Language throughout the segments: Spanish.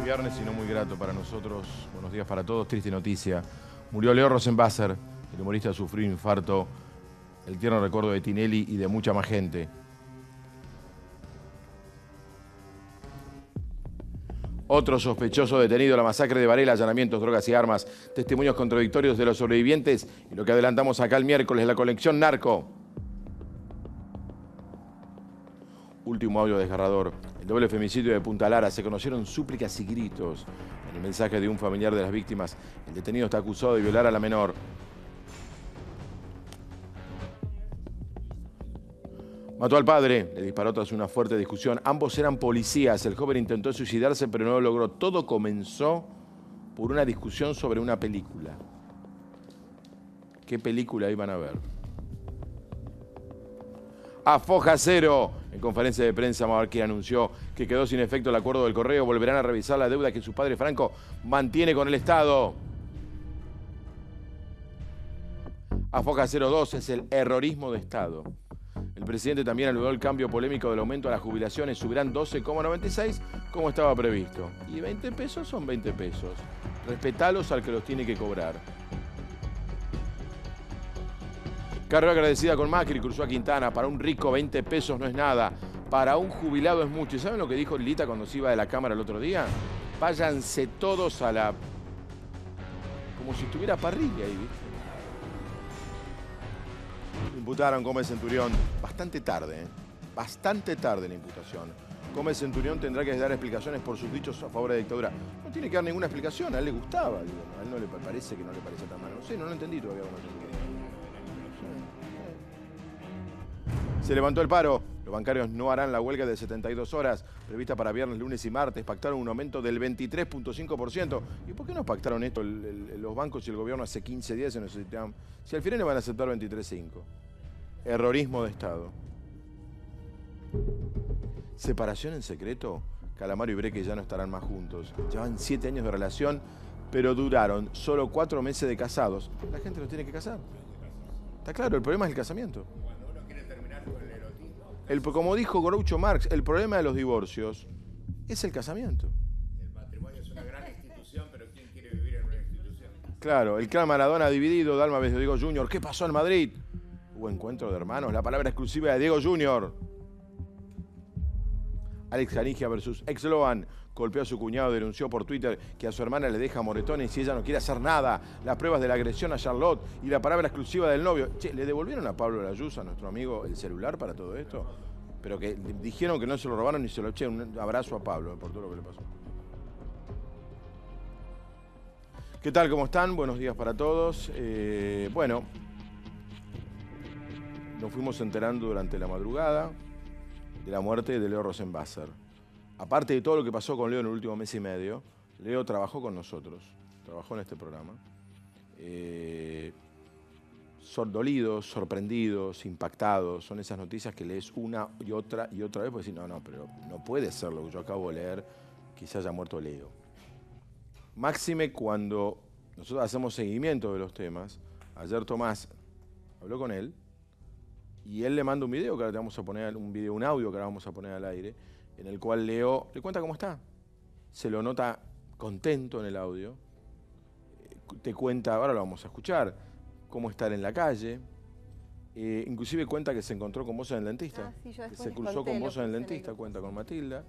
viernes y no muy grato para nosotros. Buenos días para todos. Triste noticia. Murió Leo Rosenbasser. El humorista sufrió un infarto. El tierno recuerdo de Tinelli y de mucha más gente. Otro sospechoso detenido en la masacre de Varela, allanamientos, drogas y armas, testimonios contradictorios de los sobrevivientes y lo que adelantamos acá el miércoles, la colección Narco. Último audio desgarrador. El doble femicidio de Punta Lara. Se conocieron súplicas y gritos. En el mensaje de un familiar de las víctimas, el detenido está acusado de violar a la menor. Mató al padre, le disparó tras una fuerte discusión. Ambos eran policías. El joven intentó suicidarse, pero no lo logró. Todo comenzó por una discusión sobre una película. ¿Qué película iban a ver? A foja cero. En conferencia de prensa, Mabarquín anunció que quedó sin efecto el acuerdo del Correo. Volverán a revisar la deuda que su padre Franco mantiene con el Estado. A foja 02 es el errorismo de Estado. El presidente también aludó el cambio polémico del aumento a las jubilaciones. Subirán 12,96 como estaba previsto. Y 20 pesos son 20 pesos. Respetalos al que los tiene que cobrar. Carrera agradecida con Macri, cruzó a Quintana. Para un rico 20 pesos no es nada. Para un jubilado es mucho. ¿Y saben lo que dijo Lita cuando se iba de la Cámara el otro día? Váyanse todos a la... como si estuviera parrilla ahí, ¿viste? Imputaron Gómez Centurión bastante tarde, bastante tarde la imputación. Gómez Centurión tendrá que dar explicaciones por sus dichos a favor de la dictadura. No tiene que dar ninguna explicación, a él le gustaba. Digo, a él no le parece que no le parece tan mal. No sé, no lo entendí todavía. Se levantó el paro. Los bancarios no harán la huelga de 72 horas, prevista para viernes, lunes y martes. Pactaron un aumento del 23,5%. ¿Y por qué no pactaron esto los bancos y el gobierno hace 15 días? Si al final le van a aceptar 23,5%. Errorismo de Estado. Separación en secreto. Calamaro y Breque ya no estarán más juntos. Llevan 7 años de relación, pero duraron solo 4 meses de casados. La gente los tiene que casar. Está claro, el problema es el casamiento. Cuando uno quiere terminar con el erotismo. Como dijo Groucho Marx, el problema de los divorcios es el casamiento. El matrimonio es una gran institución, pero ¿quién quiere vivir en una institución? Claro, el clan Maradona dividido, Dalma vs. Diego Junior. ¿Qué pasó en Madrid? Hubo encuentro de hermanos, la palabra exclusiva de Diego Junior. Alex Canigia versus ex Loan. Golpeó a su cuñado, denunció por Twitter que a su hermana le deja moretones y ella no quiere hacer nada. Las pruebas de la agresión a Charlotte y la palabra exclusiva del novio. Che, ¿le devolvieron a Pablo Layuz, a nuestro amigo, el celular para todo esto? Pero que dijeron que no se lo robaron ni se lo eché. Un abrazo a Pablo por todo lo que le pasó. ¿Qué tal? ¿Cómo están? Buenos días para todos. Bueno, nos fuimos enterando durante la madrugada de la muerte de Leo Rosenbasser. Aparte de todo lo que pasó con Leo en el último mes y medio, Leo trabajó con nosotros, trabajó en este programa. Dolidos, sorprendidos, impactados, son esas noticias que lees una y otra vez, porque decís, no, pero no puede ser lo que yo acabo de leer, que se haya muerto Leo. Máxime cuando nosotros hacemos seguimiento de los temas. Ayer Tomás habló con él y él le manda un video que ahora te vamos a poner, un audio que ahora vamos a poner al aire, en el cual Leo le cuenta cómo está. Se lo nota contento en el audio. Te cuenta, ahora lo vamos a escuchar, cómo estar en la calle. Inclusive cuenta que se encontró con vos en el dentista. Sí, yo que se cruzó con vos en el dentista, cuenta con Matilda.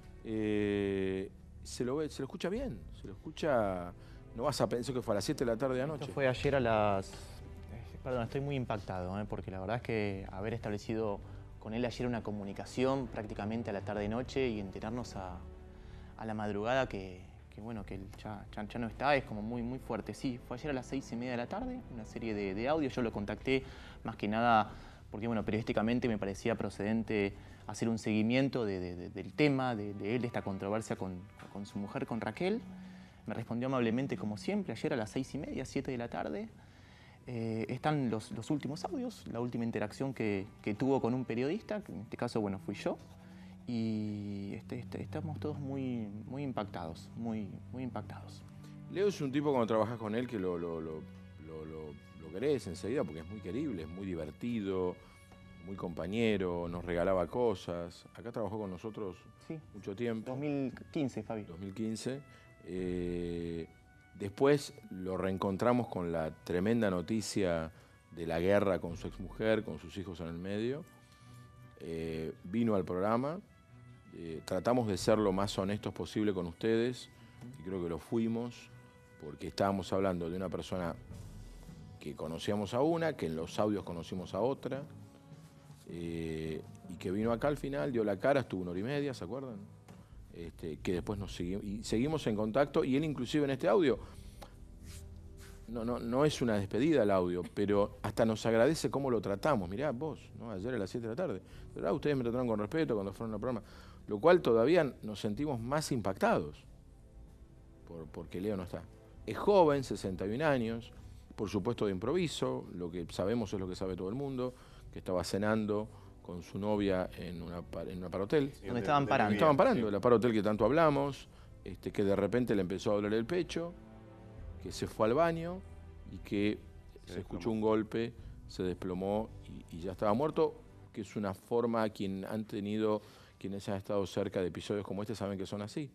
Se lo escucha bien, se lo escucha... No vas a pensar que fue a las 7 de la tarde de anoche. Esto fue ayer a las... Perdón, estoy muy impactado, porque la verdad es que haber establecido con él ayer una comunicación prácticamente a la tarde-noche y enterarnos a la madrugada que bueno, que él ya no está, es como muy fuerte. Sí, fue ayer a las 6:30 de la tarde, una serie de audios. Yo lo contacté más que nada porque, bueno, periodísticamente me parecía procedente hacer un seguimiento del tema, de él, de esta controversia con su mujer, con Raquel. Me respondió amablemente como siempre, ayer a las 6:30, 7 de la tarde. Están los últimos audios, la última interacción que tuvo con un periodista, que en este caso, bueno, fui yo. Y estamos todos muy impactados, muy impactados. Leo es un tipo, cuando trabajas con él, que lo querés enseguida porque es muy querible, es muy divertido, muy compañero, nos regalaba cosas. Acá trabajó con nosotros Sí. mucho tiempo. 2015, Fabi. 2015. Después lo reencontramos con la tremenda noticia de la guerra con su exmujer, con sus hijos en el medio. Vino al programa. Tratamos de ser lo más honestos posible con ustedes y creo que lo fuimos porque estábamos hablando de una persona que conocíamos a una, que en los audios conocimos a otra y que vino acá al final, dio la cara, estuvo 1 hora y media, ¿se acuerdan? Que después nos seguimos en contacto y él inclusive en este audio, no es una despedida el audio, pero hasta nos agradece cómo lo tratamos. Mirá vos, ¿no? Ayer a las 7 de la tarde, ¿verdad? Ustedes me trataron con respeto cuando fueron al programa, lo cual todavía nos sentimos más impactados porque Leo no está. Es joven, 61 años, por supuesto de improviso, lo que sabemos es lo que sabe todo el mundo, que estaba cenando con su novia en una parotel. Sí, donde estaban parando. Estaban parando, la parotel que tanto hablamos, que de repente le empezó a doler el pecho, que se fue al baño y que se escuchó un golpe, se desplomó y ya estaba muerto, que es una forma, quienes han estado cerca de episodios como este saben que son así,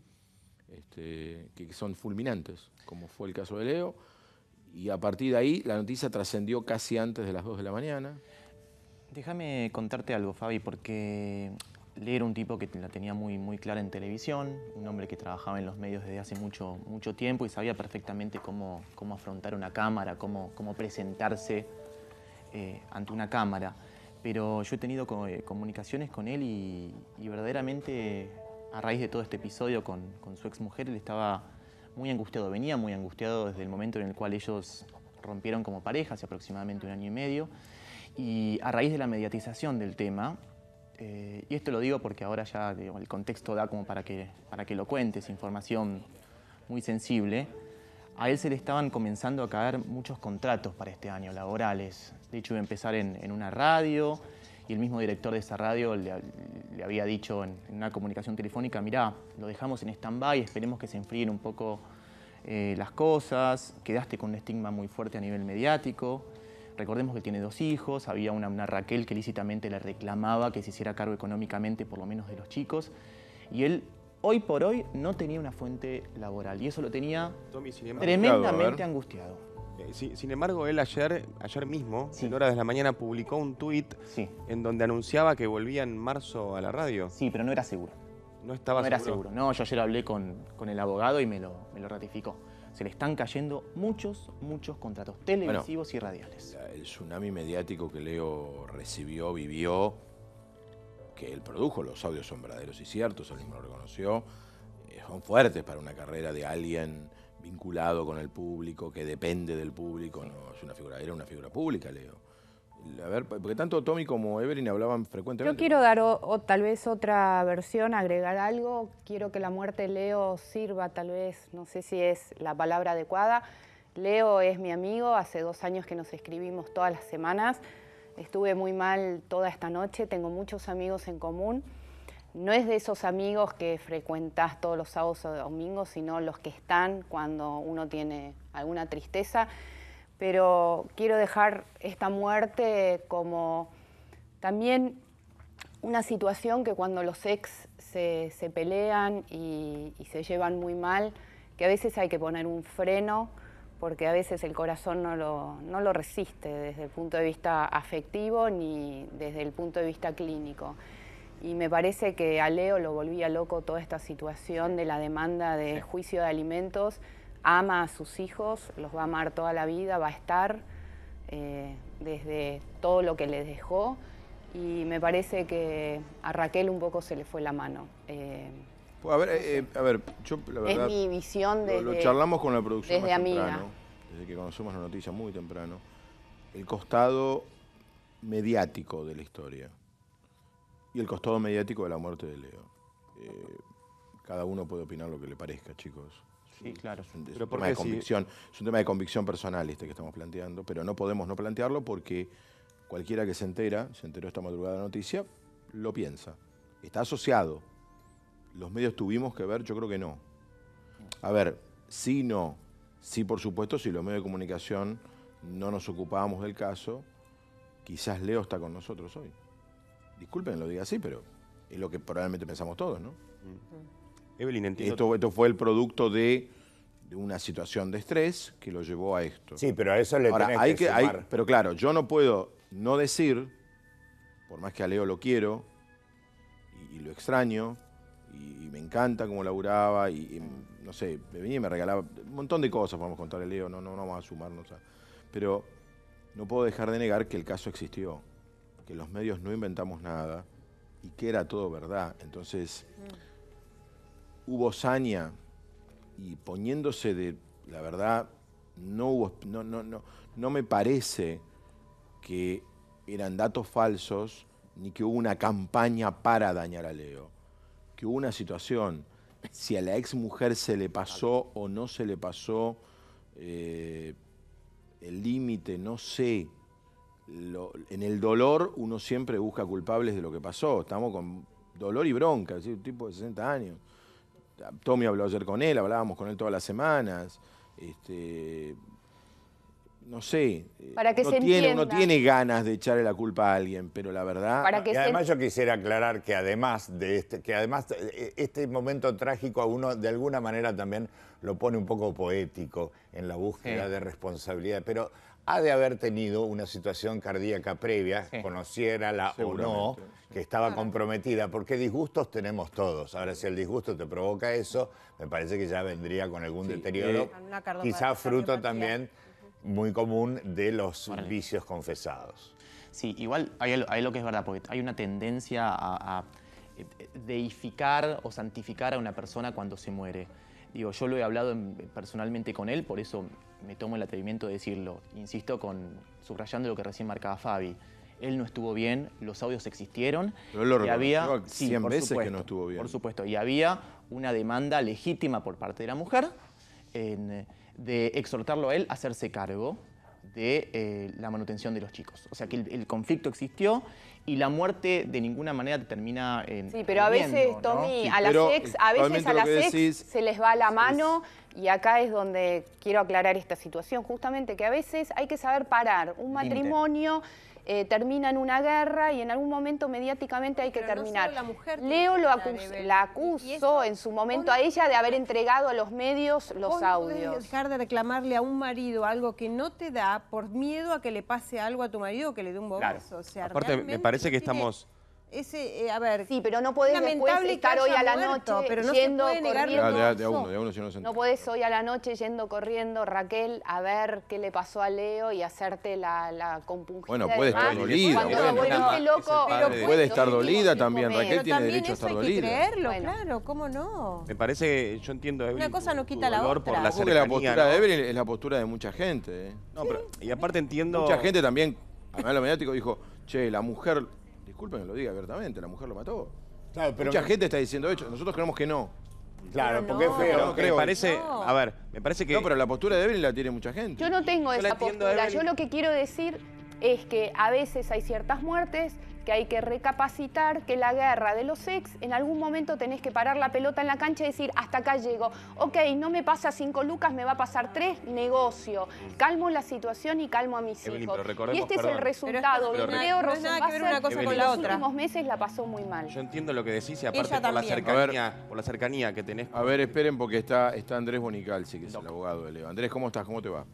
que son fulminantes, como fue el caso de Leo, y a partir de ahí la noticia trascendió casi antes de las 2 de la mañana. Déjame contarte algo, Fabi, porque Leo era un tipo que la tenía muy, muy clara en televisión, un hombre que trabajaba en los medios desde hace mucho, mucho tiempo y sabía perfectamente cómo afrontar una cámara, cómo presentarse ante una cámara. Pero yo he tenido comunicaciones con él y verdaderamente a raíz de todo este episodio con su exmujer, él estaba muy angustiado, venía muy angustiado desde el momento en el cual ellos rompieron como pareja, hace aproximadamente 1 año y medio, y a raíz de la mediatización del tema, y esto lo digo porque ahora ya digo, el contexto da como para que lo cuentes, información muy sensible, a él se le estaban comenzando a caer muchos contratos para este año, laborales. De hecho, iba a empezar en una radio y el mismo director de esa radio le había dicho en una comunicación telefónica, mirá, lo dejamos en stand-by, esperemos que se enfríen un poco las cosas, quedaste con un estigma muy fuerte a nivel mediático. Recordemos que tiene 2 hijos, había una Raquel que lícitamente le reclamaba que se hiciera cargo económicamente por lo menos de los chicos. Y él, hoy por hoy, no tenía una fuente laboral y eso lo tenía tremendamente angustiado. Sin embargo, él ayer mismo, Sí. en horas de la mañana, publicó un tuit Sí, en donde anunciaba que volvía en marzo a la radio. sí, pero no era seguro. No estaba No era seguro. seguro. No, yo ayer hablé con el abogado y me lo ratificó. Se le están cayendo muchos contratos televisivos y radiales. El tsunami mediático que Leo recibió, vivió, que él produjo, los audios son verdaderos y ciertos, él mismo lo reconoció, son fuertes para una carrera de alguien vinculado con el público, que depende del público, no es una figura, era una figura pública, Leo. A ver, porque tanto Tommy como Evelyn hablaban frecuentemente. Yo quiero dar tal vez otra versión, agregar algo. Quiero que la muerte de Leo sirva, tal vez, no sé si es la palabra adecuada. Leo es mi amigo, hace 2 años que nos escribimos todas las semanas. Estuve muy mal toda esta noche, tengo muchos amigos en común. No es de esos amigos que frecuentás todos los sábados o domingos, sino los que están cuando uno tiene alguna tristeza. Pero quiero dejar esta muerte como también una situación que cuando los ex se pelean y se llevan muy mal, que a veces hay que poner un freno, porque a veces el corazón no lo resiste desde el punto de vista afectivo ni desde el punto de vista clínico. Y me parece que a Leo lo volvía loco toda esta situación de la demanda de juicio de alimentos. Ama a sus hijos, los va a amar toda la vida, va a estar desde todo lo que les dejó. Y me parece que a Raquel un poco se le fue la mano. A ver, yo la verdad, es mi visión desde... Lo charlamos con la producción desde más amiga. temprano, desde que conocemos la noticia muy temprano. El costado mediático de la historia y el costado mediático de la muerte de Leo. Cada uno puede opinar lo que le parezca, chicos. Sí, claro. Es un Pero tema de convicción, es un tema de convicción personal que estamos planteando, pero no podemos no plantearlo porque cualquiera que se enteró esta madrugada de la noticia, lo piensa. Está asociado. ¿Los medios tuvimos que ver? Yo creo que no. A ver, sí, no. Sí, por supuesto, si los medios de comunicación no nos ocupábamos del caso, quizás Leo está con nosotros hoy. Disculpen, lo diga así, pero es lo que probablemente pensamos todos, ¿no? Evelyn, entiendo. Esto fue el producto de una situación de estrés que lo llevó a esto. Sí, pero a eso le Ahora, tenés que sumar. pero claro, yo no puedo no decir, por más que a Leo lo quiero y lo extraño, y me encanta cómo laburaba, y no sé, me venía y me regalaba un montón de cosas, podemos contarle a Leo, no vamos a sumarnos a... Pero no puedo dejar de negar que el caso existió, que los medios no inventamos nada y que era todo verdad. Entonces, hubo saña y poniéndose de... La verdad, no me parece que eran datos falsos ni que hubo una campaña para dañar a Leo. Que hubo una situación, si a la ex mujer se le pasó o no se le pasó el límite, no sé. En el dolor uno siempre busca culpables de lo que pasó. Estamos con dolor y bronca, ¿sí? Un tipo de 60 años. Tommy habló ayer con él, hablábamos con él todas las semanas. No sé, Para que uno se entienda. tiene ganas de echarle la culpa a alguien, pero la verdad... Para que Y además yo quisiera aclarar que además este momento trágico a uno de alguna manera también lo pone un poco poético en la búsqueda de responsabilidad, pero ha de haber tenido una situación cardíaca previa, conociérala o no, que estaba comprometida, porque disgustos tenemos todos. Ahora, si el disgusto te provoca eso, me parece que ya vendría con algún deterioro, quizá fruto también muy común de los vicios confesados. Sí, igual hay lo que es verdad, porque hay una tendencia a deificar o santificar a una persona cuando se muere. Digo, yo lo he hablado personalmente con él, por eso me tomo el atrevimiento de decirlo. Insisto, subrayando lo que recién marcaba Fabi. Él no estuvo bien, los audios existieron. Pero él lo y había reconoció 100 veces que no estuvo bien. Por supuesto, y había una demanda legítima por parte de la mujer de exhortarlo a él a hacerse cargo de la manutención de los chicos. O sea que el conflicto existió y la muerte de ninguna manera termina en... Sí, pero a veces, Tommy, a las ex se les va la mano y acá es donde quiero aclarar esta situación, justamente que a veces hay que saber parar. Un matrimonio termina en una guerra y en algún momento mediáticamente hay que terminar. No, la mujer Leo la acusó en su momento a ella de haber entregado a los medios los audios. No puedes dejar de reclamarle a un marido algo que no te da por miedo a que le pase algo a tu marido o que le dé un bobazo. Claro. O sea, aparte, me parece que estamos... a ver, sí, pero no podés después estar hoy a la noche pero no yendo se puede negar corriendo. No podés hoy a la noche yendo corriendo, Raquel, a ver qué le pasó a Leo y hacerte la compungida. Bueno, puede estar dolida. Puede estar dolida también. Raquel tiene derecho a estar dolida. Hay que creerlo, claro, ¿cómo no? Me parece que yo entiendo, Evelyn, una cosa no quita la dolor otra. por la Porque la postura de Evelyn es la postura de mucha gente. No, pero, y aparte entiendo... Mucha gente también, además lo mediático, dijo, che, la mujer... Disculpen que lo diga abiertamente, la mujer lo mató. Claro, pero mucha gente está diciendo eso, nosotros creemos que no. Claro, porque es feo. No, creo. Me parece, a ver, me parece que... No, pero la postura de Evelyn la tiene mucha gente. Yo no tengo esa postura. Yo Evelyn. lo que quiero decir es que a veces hay ciertas muertes que hay que recapacitar, que la guerra de los ex, en algún momento tenés que parar la pelota en la cancha y decir, hasta acá llego. Ok, no me pasa 5 lucas, me va a pasar 3, negocio. Calmo la situación y calmo a mis Evelyn, hijos. pero recordemos, Y este es el perdón. resultado. Pero Leo no tiene nada que ver una cosa Rosenbasser con en la los otra. últimos meses la pasó muy mal. Yo entiendo lo que decís y aparte Ella por la cercanía que tenés. A ver, esperen porque está Andrés Bonicalci, que es el abogado de Leo. Andrés, ¿cómo estás? ¿Cómo te va?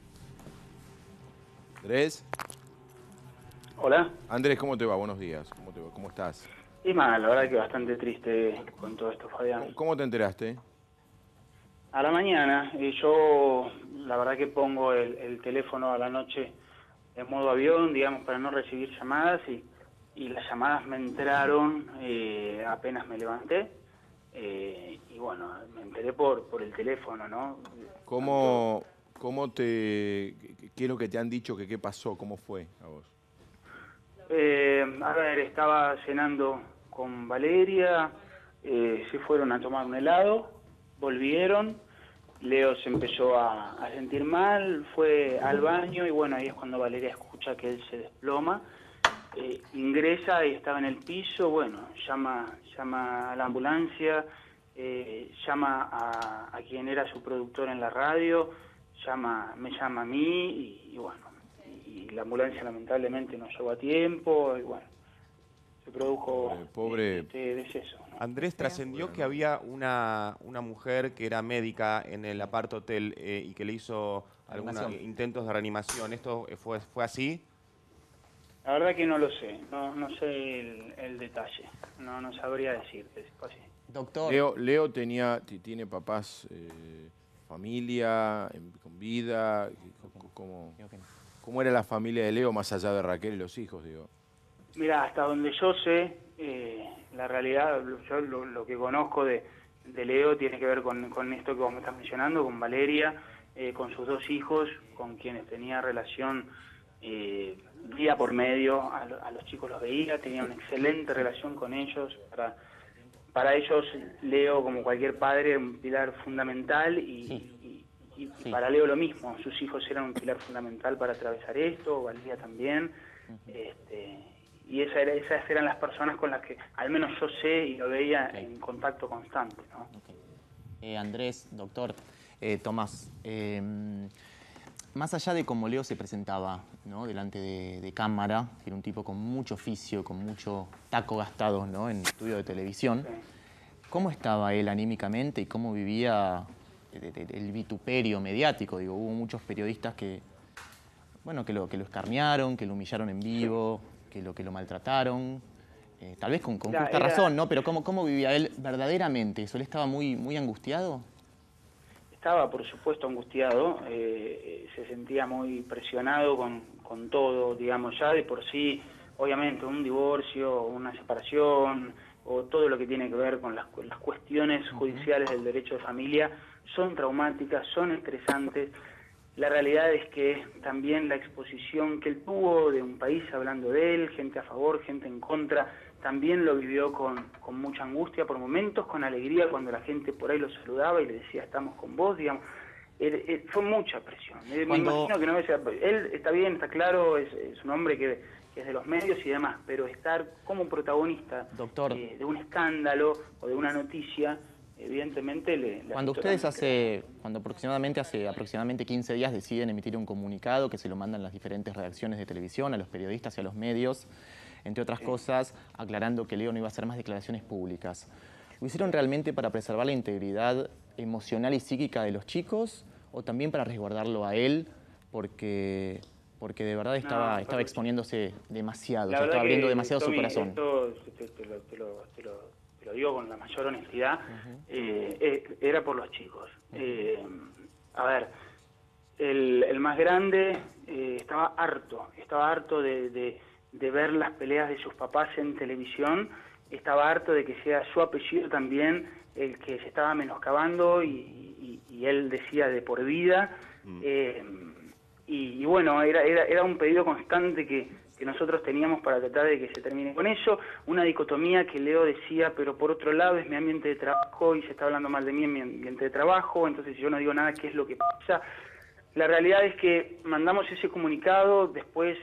Andrés. Hola. Andrés, ¿cómo te va? Buenos días. ¿Cómo te va? ¿Cómo estás? Y mal, la verdad que bastante triste con todo esto, Fabián. ¿Cómo te enteraste? A la mañana, yo la verdad que pongo el teléfono a la noche en modo avión, digamos, para no recibir llamadas y las llamadas me entraron apenas me levanté y bueno, me enteré por el teléfono, ¿no? ¿Qué es lo que te han dicho que qué pasó? ¿Cómo fue a vos? A ver, estaba cenando con Valeria, se fueron a tomar un helado, volvieron, Leo se empezó a sentir mal, fue al baño y bueno, ahí es cuando Valeria escucha que él se desploma, ingresa y estaba en el piso, bueno, llama a la ambulancia, llama a quien era su productor en la radio, me llama a mí y bueno, y la ambulancia lamentablemente no llegó a tiempo y bueno, se produjo Pobre. este deceso, ¿no? Andrés, trascendió que había una mujer que era médica en el apart hotel y que le hizo algunos intentos de reanimación. ¿Esto fue así? La verdad que no lo sé, no sé el detalle, no sabría decirte si fue así. Doctor. Leo tiene papás, familia, con vida. ¿Cómo era la familia de Leo más allá de Raquel y los hijos, digo? Mira, hasta donde yo sé, la realidad, yo lo que conozco de Leo tiene que ver con esto que vos me estás mencionando, con Valeria, con sus 2 hijos, con quienes tenía relación día por medio, a los chicos los veía, tenía una excelente relación con ellos. Para ellos, Leo, como cualquier padre, era un pilar fundamental y para Leo lo mismo. Sus hijos eran un pilar fundamental para atravesar esto, Valeria también. Y esas eran las personas con las que al menos yo sé y lo veía en contacto constante, ¿no? Andrés, doctor, Tomás, más allá de cómo Leo se presentaba, ¿no?, delante de cámara, era un tipo con mucho oficio, con mucho taco gastado, ¿no?, en estudio de televisión, ¿cómo estaba él anímicamente y cómo vivía el vituperio mediático? Digo, hubo muchos periodistas que lo escarnearon, que lo humillaron en vivo, que lo maltrataron, tal vez con justa razón, ¿no? Pero ¿cómo vivía él verdaderamente? ¿Eso él estaba muy angustiado? Estaba, por supuesto, angustiado, se sentía muy presionado con todo, digamos, ya de por sí, obviamente, un divorcio, una separación, o todo lo que tiene que ver con las cuestiones judiciales del derecho de familia, son traumáticas, son estresantes. La realidad es que también la exposición que él tuvo de un país hablando de él, gente a favor, gente en contra, también lo vivió con mucha angustia por momentos, con alegría cuando la gente por ahí lo saludaba y le decía estamos con vos, digamos. Fue mucha presión. Me imagino que no es... Él está bien, está claro, es un hombre que es de los medios y demás, pero estar como protagonista de un escándalo o de una noticia, evidentemente le cuando ustedes cuando aproximadamente 15 días deciden emitir un comunicado que se lo mandan las diferentes redacciones de televisión, a los periodistas y a los medios, entre otras cosas, aclarando que Leo no iba a hacer más declaraciones públicas, ¿lo hicieron realmente para preservar la integridad emocional y psíquica de los chicos o también para resguardarlo a él porque de verdad estaba exponiéndose demasiado, estaba abriendo demasiado su corazón? Esto te lo digo con la mayor honestidad, era por los chicos. A ver, el más grande estaba harto de ver las peleas de sus papás en televisión, estaba harto de que sea su apellido también el que se estaba menoscabando y él decía de por vida. Y bueno, era un pedido constante que nosotros teníamos para tratar de que se termine con eso, una dicotomía que Leo decía, pero por otro lado es mi ambiente de trabajo y se está hablando mal de mí en mi ambiente de trabajo, entonces si yo no digo nada, ¿qué es lo que pasa? La realidad es que mandamos ese comunicado, después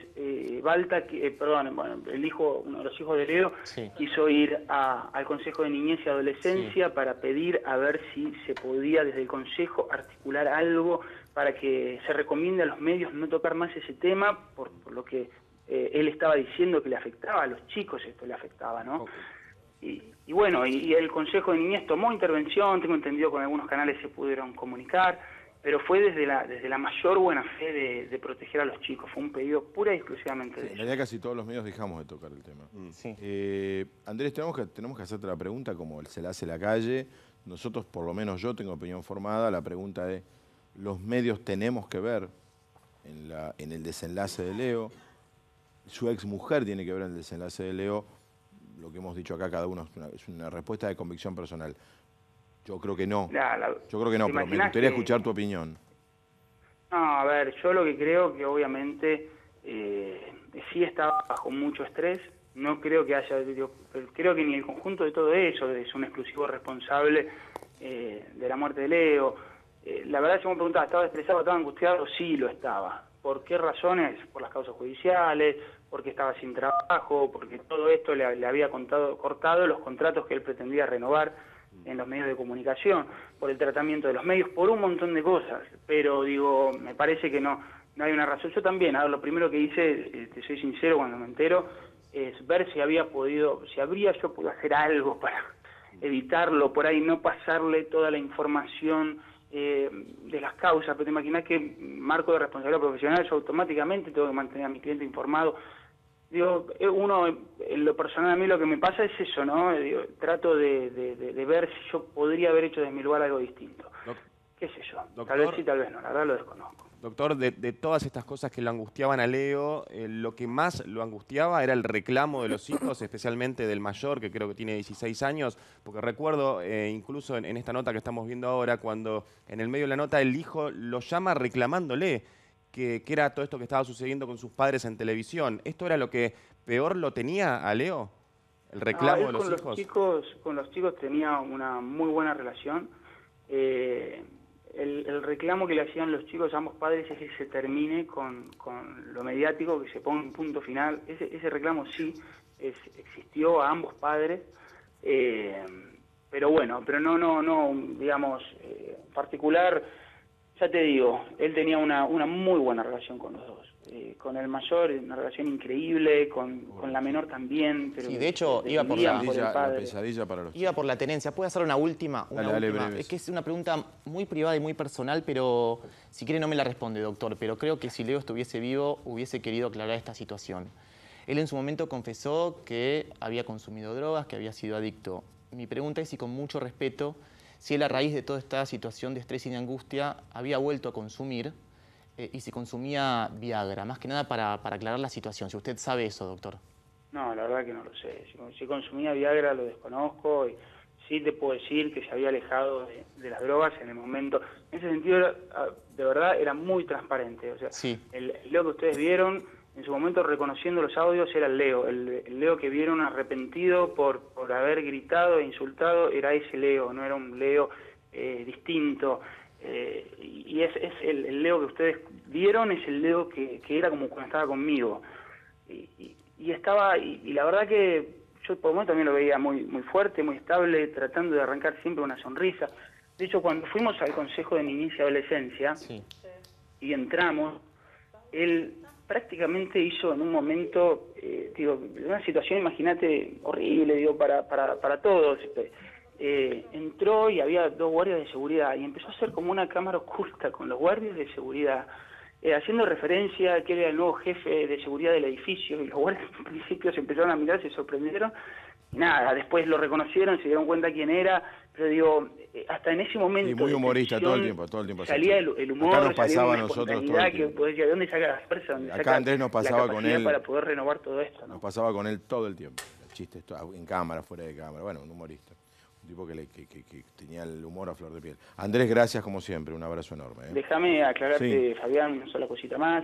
uno de los hijos de Leo, quiso ir al Consejo de Niñez y Adolescencia para pedir a ver si se podía desde el Consejo articular algo para que se recomiende a los medios no tocar más ese tema, por lo que él estaba diciendo que le afectaba, a los chicos esto le afectaba, ¿no? Y bueno, y el Consejo de Niñez tomó intervención, tengo entendido que con algunos canales se pudieron comunicar, pero fue desde la mayor buena fe de proteger a los chicos, fue un pedido pura y exclusivamente de ellos. En realidad casi todos los medios dejamos de tocar el tema. Andrés, tenemos que hacerte la pregunta como se la hace la calle. Nosotros, por lo menos yo tengo opinión formada, la pregunta es, ¿los medios tenemos que ver en el desenlace de Leo? Su exmujer tiene que ver en el desenlace de Leo. Lo que hemos dicho acá cada uno es una respuesta de convicción personal. Yo creo que no. Yo creo que no, pero me gustaría escuchar tu opinión. No, a ver, yo lo que creo que obviamente sí estaba bajo mucho estrés. No creo que creo que ni el conjunto de todo eso es un exclusivo responsable de la muerte de Leo. La verdad, si me preguntaba, ¿estaba estresado, estaba angustiado? Sí, lo estaba. ¿Por qué razones? Por las causas judiciales, porque estaba sin trabajo, porque todo esto le había cortado los contratos que él pretendía renovar en los medios de comunicación, por el tratamiento de los medios, por un montón de cosas. Pero digo, me parece que no hay una razón. Yo también, lo primero que hice, te soy sincero, cuando me entero, es ver si habría yo podido hacer algo para evitarlo, por ahí no pasarle toda la información de las causas, pero te imaginas que marco de responsabilidad profesional, yo automáticamente tengo que mantener a mi cliente informado. Digo, uno, en lo personal a mí lo que me pasa es eso, ¿no? Digo, trato de ver si yo podría haber hecho desde mi lugar algo distinto. ¿Qué sé yo? Doctor, tal vez sí, tal vez no, la verdad lo desconozco. Doctor, de todas estas cosas que lo angustiaban a Leo, lo que más lo angustiaba era el reclamo de los hijos, especialmente del mayor, que creo que tiene 16 años, porque recuerdo incluso en esta nota que estamos viendo ahora, cuando en el medio de la nota el hijo lo llama reclamándole que era todo esto que estaba sucediendo con sus padres en televisión. ¿Esto era lo que peor lo tenía a Leo? ¿El reclamo de los hijos? Con los chicos tenía una muy buena relación. El reclamo que le hacían los chicos a ambos padres es que se termine con lo mediático, que se ponga un punto final. Ese reclamo sí existió a ambos padres, pero bueno, pero no digamos, en particular, ya te digo, él tenía una muy buena relación con los dos. Con el mayor, una relación increíble, con la menor también. Pero sí, de hecho, iba por la pesadilla para los chicos. Iba por la tenencia. ¿Puedo hacer una última? Dale, es que es una pregunta muy privada y muy personal, pero si quiere no me la responde, doctor. Pero creo que si Leo estuviese vivo, hubiese querido aclarar esta situación. Él en su momento confesó que había consumido drogas, que había sido adicto. Mi pregunta es si, con mucho respeto, si él a raíz de toda esta situación de estrés y de angustia había vuelto a consumir y si consumía Viagra, más que nada para aclarar la situación, si usted sabe eso, doctor. No, la verdad que no lo sé. Si consumía Viagra lo desconozco y sí te puedo decir que se había alejado de las drogas en el momento. En ese sentido, de verdad, era muy transparente. O sea, sí. El Leo que ustedes vieron, en su momento reconociendo los audios, era el Leo. El Leo que vieron arrepentido por haber gritado e insultado, era ese Leo, no era un Leo distinto. Y es el Leo que ustedes vieron, es el Leo que era como cuando estaba conmigo. Y estaba, y la verdad que yo por lo menos también lo veía muy fuerte, muy estable, tratando de arrancar siempre una sonrisa. De hecho, cuando fuimos al Consejo de Niñez y Adolescencia, sí, y entramos, él prácticamente hizo en un momento, digo, una situación, imagínate, horrible, digo, para todos. Entró y había 2 guardias de seguridad y empezó a hacer como una cámara oculta con los guardias de seguridad, haciendo referencia a que era el nuevo jefe de seguridad del edificio, y los guardias en principio se empezaron a mirar, se sorprendieron, y nada, después lo reconocieron, se dieron cuenta quién era, pero digo, hasta en ese momento... Y muy humorista, todo el tiempo. Salía el humor, acá nos pasaba a nosotros todo el tiempo. Que decía, ¿de dónde saca las fuerzas? Acá Andrés nos pasaba con él... para poder renovar todo esto, ¿no? Nos pasaba con él todo el tiempo, chistes en cámara, fuera de cámara, bueno, un humorista. Tipo que tenía el humor a flor de piel. Andrés, gracias como siempre, un abrazo enorme. Déjame aclararte, sí, Fabián, una sola cosita más.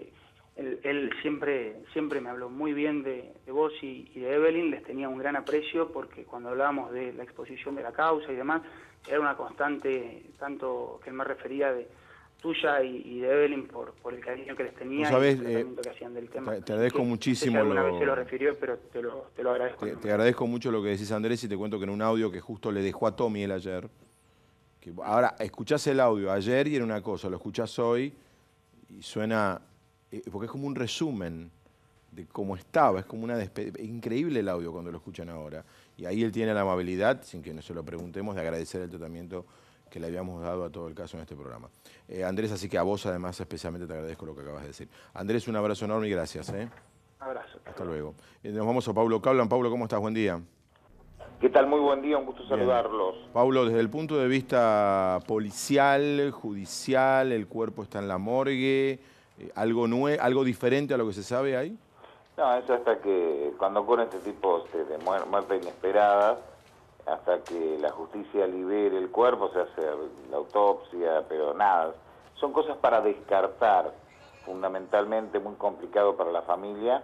Él siempre me habló muy bien de vos y de Evelyn, les tenía un gran aprecio porque cuando hablábamos de la exposición de la causa y demás, era una constante, tanto que él me refería de tuya y de Evelyn por el cariño que les tenía, y el tratamiento que hacían del tema. Te agradezco muchísimo. No sé si alguna vez se lo refirió, pero te lo agradezco. Te agradezco mucho lo que decís, Andrés, y te cuento que en un audio que justo le dejó a Tommy él ayer, que ahora escuchás el audio ayer y era una cosa, lo escuchás hoy y suena, porque es como un resumen de cómo estaba, es como una increíble el audio cuando lo escuchan ahora. Y ahí él tiene la amabilidad, sin que nos se lo preguntemos, de agradecer el tratamiento que le habíamos dado a todo el caso en este programa. Andrés, así que a vos además especialmente te agradezco lo que acabas de decir. Andrés, un abrazo enorme y gracias. Abrazo. Hasta luego. Nos vamos a Paulo Cablan. Paulo, ¿cómo estás? Buen día. ¿Qué tal? Muy buen día, un gusto saludarlos. Paulo, desde el punto de vista policial, judicial, el cuerpo está en la morgue, ¿algo diferente a lo que se sabe ahí? No, es hasta que cuando ocurren este tipo de muertes inesperadas, hasta que la justicia libere el cuerpo, se hace la autopsia, pero nada, son cosas para descartar, fundamentalmente muy complicado para la familia,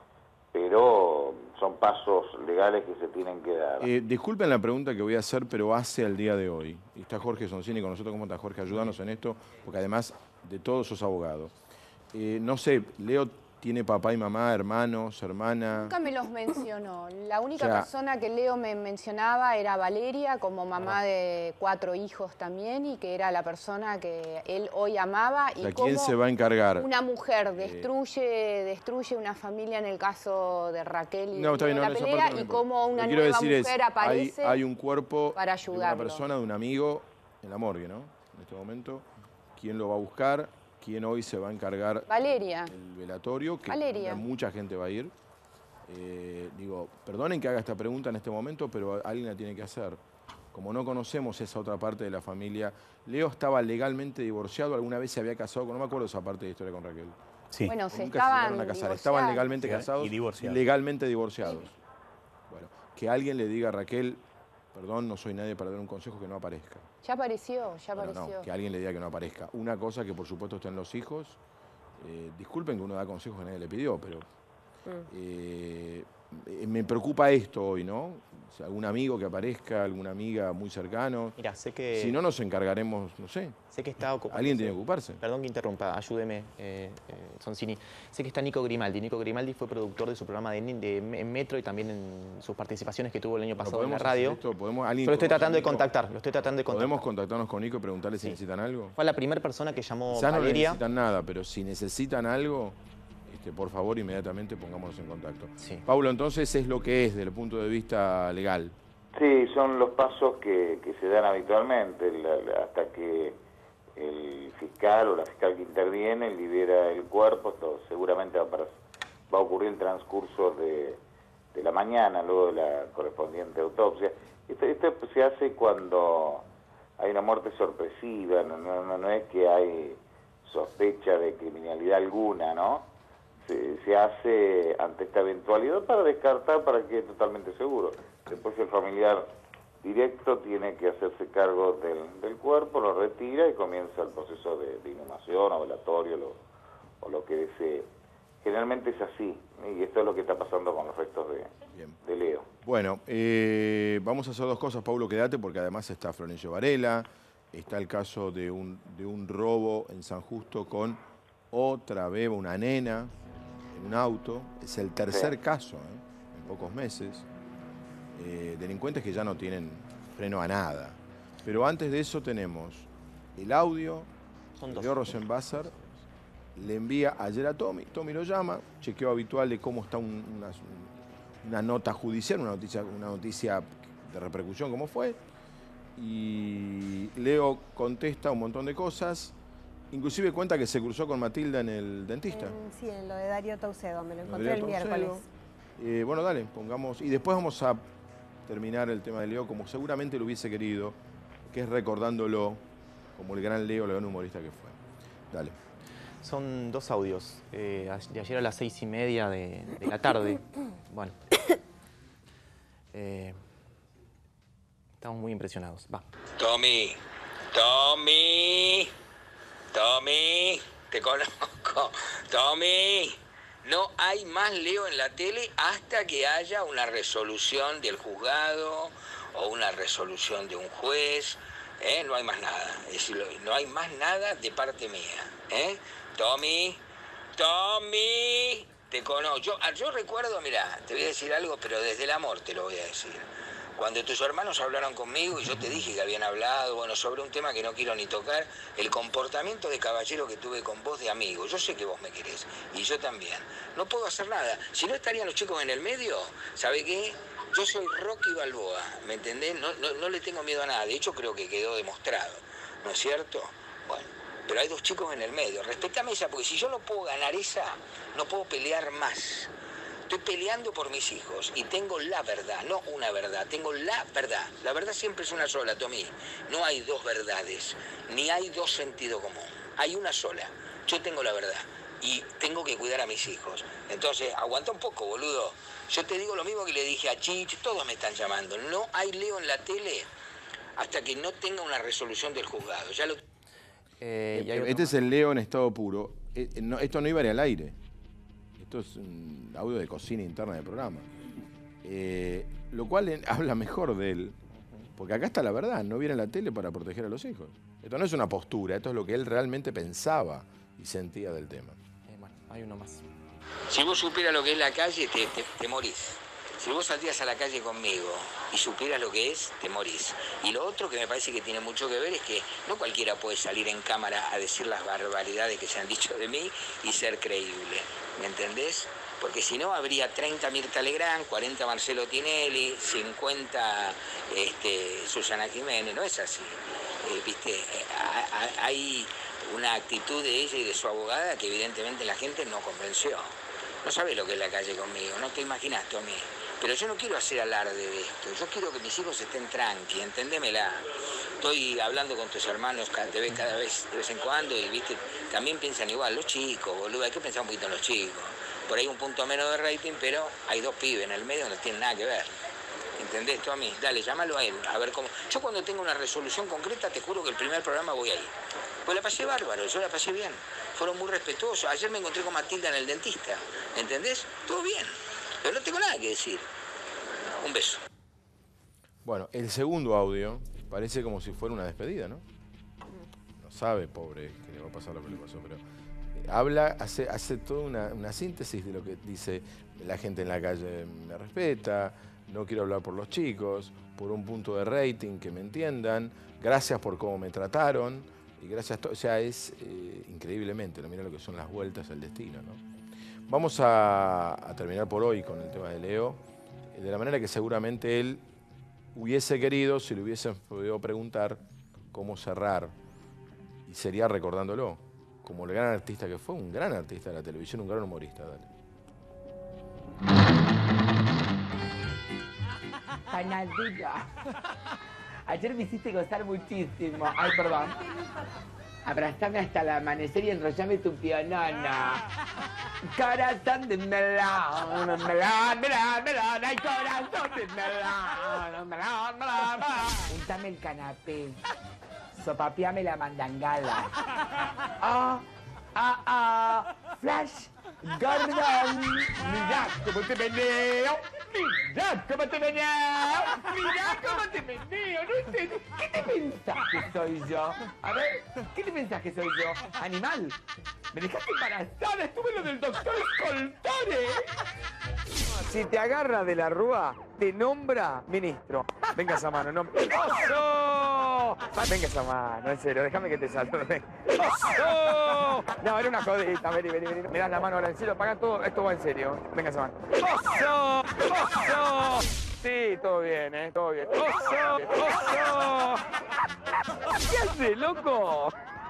pero son pasos legales que se tienen que dar. Disculpen la pregunta que voy a hacer, pero hace al día de hoy. Y está Jorge Soncini con nosotros. ¿Cómo está, Jorge? Ayúdanos en esto, porque además de todo sos abogado. No sé, Leo ¿Tiene papá y mamá, hermanos, hermana? Nunca me los mencionó. La única O sea, persona que Leo me mencionaba era Valeria, como mamá de 4 hijos también, y que era la persona que él hoy amaba. O sea, y ¿quién cómo se va a encargar? una mujer destruye una familia, en el caso de Raquel y No, está bien, de no, la esa pelea, parte no me y importa. cómo Lo una que quiero nueva decir mujer es, aparece hay un cuerpo para de una ayudarlo. persona, de un amigo, en la morgue, ¿no? En este momento. ¿Quién lo va a buscar? ¿Quién hoy se va a encargar Valeria. del velatorio? Que Valeria. mucha gente va a ir. Digo, perdonen que haga esta pregunta en este momento, pero alguien la tiene que hacer. Como no conocemos esa otra parte de la familia, Leo estaba legalmente divorciado, alguna vez se había casado, no me acuerdo esa parte de la historia con Raquel. Sí. Bueno, se Nunca llegaron estaban a casar, divorciados. estaban legalmente casados y divorciados. legalmente divorciados. Bueno, que alguien le diga a Raquel, perdón, no soy nadie para dar un consejo, que no aparezca. Ya apareció, ya Bueno, apareció. no, que alguien le diga que no aparezca. Una cosa que por supuesto están los hijos. Disculpen que uno da consejos que nadie le pidió, pero me preocupa esto hoy, ¿no? O sea, algún amigo que aparezca, alguna amiga muy cercano. Mira, sé que... Si no, nos encargaremos, no sé. Sé que está ocupado. Alguien tiene que ocuparse. Perdón que interrumpa, ayúdeme, Sonsini. Sé que está Nico Grimaldi. Nico Grimaldi fue productor de su programa en Metro y también en sus participaciones que tuvo el año pasado en la radio. Esto, Yo lo estoy tratando de contactar, ¿Podemos contactarnos con Nico y preguntarle si necesitan algo? Fue la primera persona que llamó Quizás no Valeria. necesitan nada, pero si necesitan algo, por favor, inmediatamente pongámonos en contacto. Sí. Paulo, entonces es lo que es desde el punto de vista legal. Sí, son los pasos que se dan habitualmente, hasta que el fiscal o la fiscal que interviene libera el cuerpo. Esto seguramente va a ocurrir el transcurso de la mañana, luego de la correspondiente autopsia. Esto se hace cuando hay una muerte sorpresiva, no es que hay sospecha de criminalidad alguna, ¿no? Se hace ante esta eventualidad para descartar, para que quede totalmente seguro. Después el familiar directo tiene que hacerse cargo del cuerpo, lo retira y comienza el proceso de inhumación o velatorio o lo que desee. Generalmente es así, y esto es lo que está pasando con los restos de Leo. Bueno, vamos a hacer dos cosas, Paulo, quédate, porque además está Florencio Varela, está el caso de un robo en San Justo con otra beba, una nena, en un auto. Es el tercer caso, en pocos meses. Delincuentes que ya no tienen freno a nada. Pero antes de eso tenemos el audio de Leo Rosenbasser, le envía ayer a Tommy lo llama, chequeo habitual de cómo está una nota judicial, una noticia de repercusión, cómo fue, y Leo contesta un montón de cosas, inclusive cuenta que se cruzó con Matilda en el dentista. Sí, en lo de Darío Taucedo, me lo encontré Darío el miércoles. Bueno, dale, pongamos, y después vamos a terminar el tema de Leo como seguramente lo hubiese querido, que es recordándolo como el gran Leo, el gran humorista que fue. Dale. Son dos audios de ayer a las 6:30 de la tarde. Bueno, estamos muy impresionados. Va. Tommy, te conozco. Tommy, no hay más Leo en la tele hasta que haya una resolución del juzgado o una resolución de un juez. No hay más nada. Es decir, no hay más nada de parte mía. Tommy, te conozco. Yo recuerdo, mira, te voy a decir algo, pero desde el amor te lo voy a decir. Cuando tus hermanos hablaron conmigo y yo te dije que habían hablado, bueno, sobre un tema que no quiero ni tocar, el comportamiento de caballero que tuve con vos de amigo. Yo sé que vos me querés y yo también. No puedo hacer nada. Si no estarían los chicos en el medio, ¿sabe qué? Yo soy Rocky Balboa, ¿me entendés? No le tengo miedo a nada. De hecho, creo que quedó demostrado, ¿no es cierto? Bueno, pero hay dos chicos en el medio. Respetame esa, porque si yo no puedo ganar esa, no puedo pelear más. Estoy peleando por mis hijos y tengo la verdad, no una verdad, tengo la verdad. La verdad siempre es una sola, Tommy. No hay dos verdades, ni hay dos sentidos común. Hay una sola. Yo tengo la verdad y tengo que cuidar a mis hijos. Entonces, aguanta un poco, boludo. Yo te digo lo mismo que le dije a Chich, todos me están llamando. No hay Leo en la tele hasta que no tenga una resolución del juzgado. Ya lo... Este es el Leo en estado puro. Esto no iba a ir al aire. Esto es un audio de cocina interna del programa. Lo cual habla mejor de él. Porque acá está la verdad. No viene a la tele para proteger a los hijos. Esto no es una postura. Esto es lo que él realmente pensaba y sentía del tema. Bueno, hay uno más. Si vos supieras lo que es la calle, te morís. Si vos saldrías a la calle conmigo y supieras lo que es, te morís. Y lo otro que me parece que tiene mucho que ver es que no cualquiera puede salir en cámara a decir las barbaridades que se han dicho de mí y ser creíble. ¿Me entendés? Porque si no, habría 30 Mirta Legrand, 40 Marcelo Tinelli, 50 Susana Jiménez. No es así. ¿Viste? Hay una actitud de ella y de su abogada que evidentemente la gente no convenció. No sabés lo que es la calle conmigo, no te imaginás, Tommy. Pero yo no quiero hacer alarde de esto. Yo quiero que mis hijos estén tranqui, entendémela. Estoy hablando con tus hermanos te ves cada vez, de vez en cuando, y viste, también piensan igual. Los chicos, boludo, hay que pensar un poquito en los chicos. Por ahí un punto menos de rating, pero hay 2 pibes en el medio que no tienen nada que ver. ¿Entendés, Tommy? Dale, llámalo a él, a ver cómo... Yo cuando tengo una resolución concreta, te juro que el primer programa voy ahí. Pues la pasé bárbaro, yo la pasé bien. Fueron muy respetuosos. Ayer me encontré con Matilda en el dentista. ¿Entendés? Todo bien. Pero no tengo nada que decir. Un beso. Bueno, el segundo audio parece como si fuera una despedida, ¿no? No sabe, pobre, que le va a pasar lo que le pasó, pero habla, hace toda una síntesis de lo que dice: la gente en la calle me respeta, no quiero hablar por los chicos, por un punto de rating que me entiendan, gracias por cómo me trataron, y gracias a todo. O sea, es increíblemente, ¿no? Mira lo que son las vueltas al destino, ¿no? Vamos a terminar por hoy con el tema de Leo, de la manera que seguramente él hubiese querido, si le hubiesen podido preguntar cómo cerrar, y sería recordándolo como el gran artista que fue, un gran artista de la televisión, un gran humorista. Dale. Panadilla. Ayer me hiciste gozar muchísimo. Ay, perdón. Abrazame hasta el amanecer y enrollame tu pionona. Corazón de melón, melón, melón, melón. Ay, corazón de melón, melón, melón, melón. Untame el canapé. Sopapeame la mandangada. Flash Gordon. Mirá cómo te meneo. Mirá cómo te meneo. Mirá cómo te meneo. No entiendo. ¿Qué te pensás que soy yo? A ver, ¿qué te pensás que soy yo? ¿Animal? ¿Me dejaste embarazada? Estuve en lo del doctor Escoltore. Si te agarra de la rúa, te nombra ministro. Venga esa mano, no. ¡Oso! Venga esa mano, en serio, déjame que te salude. ¡Oso! No, era una jodita, vení. Me das la mano ahora, en serio, paga todo, esto va en serio. Venga esa mano. ¡Oso! ¡Oso! Sí, todo bien, todo bien. ¡Oso! ¡Oso! ¿Qué haces, loco?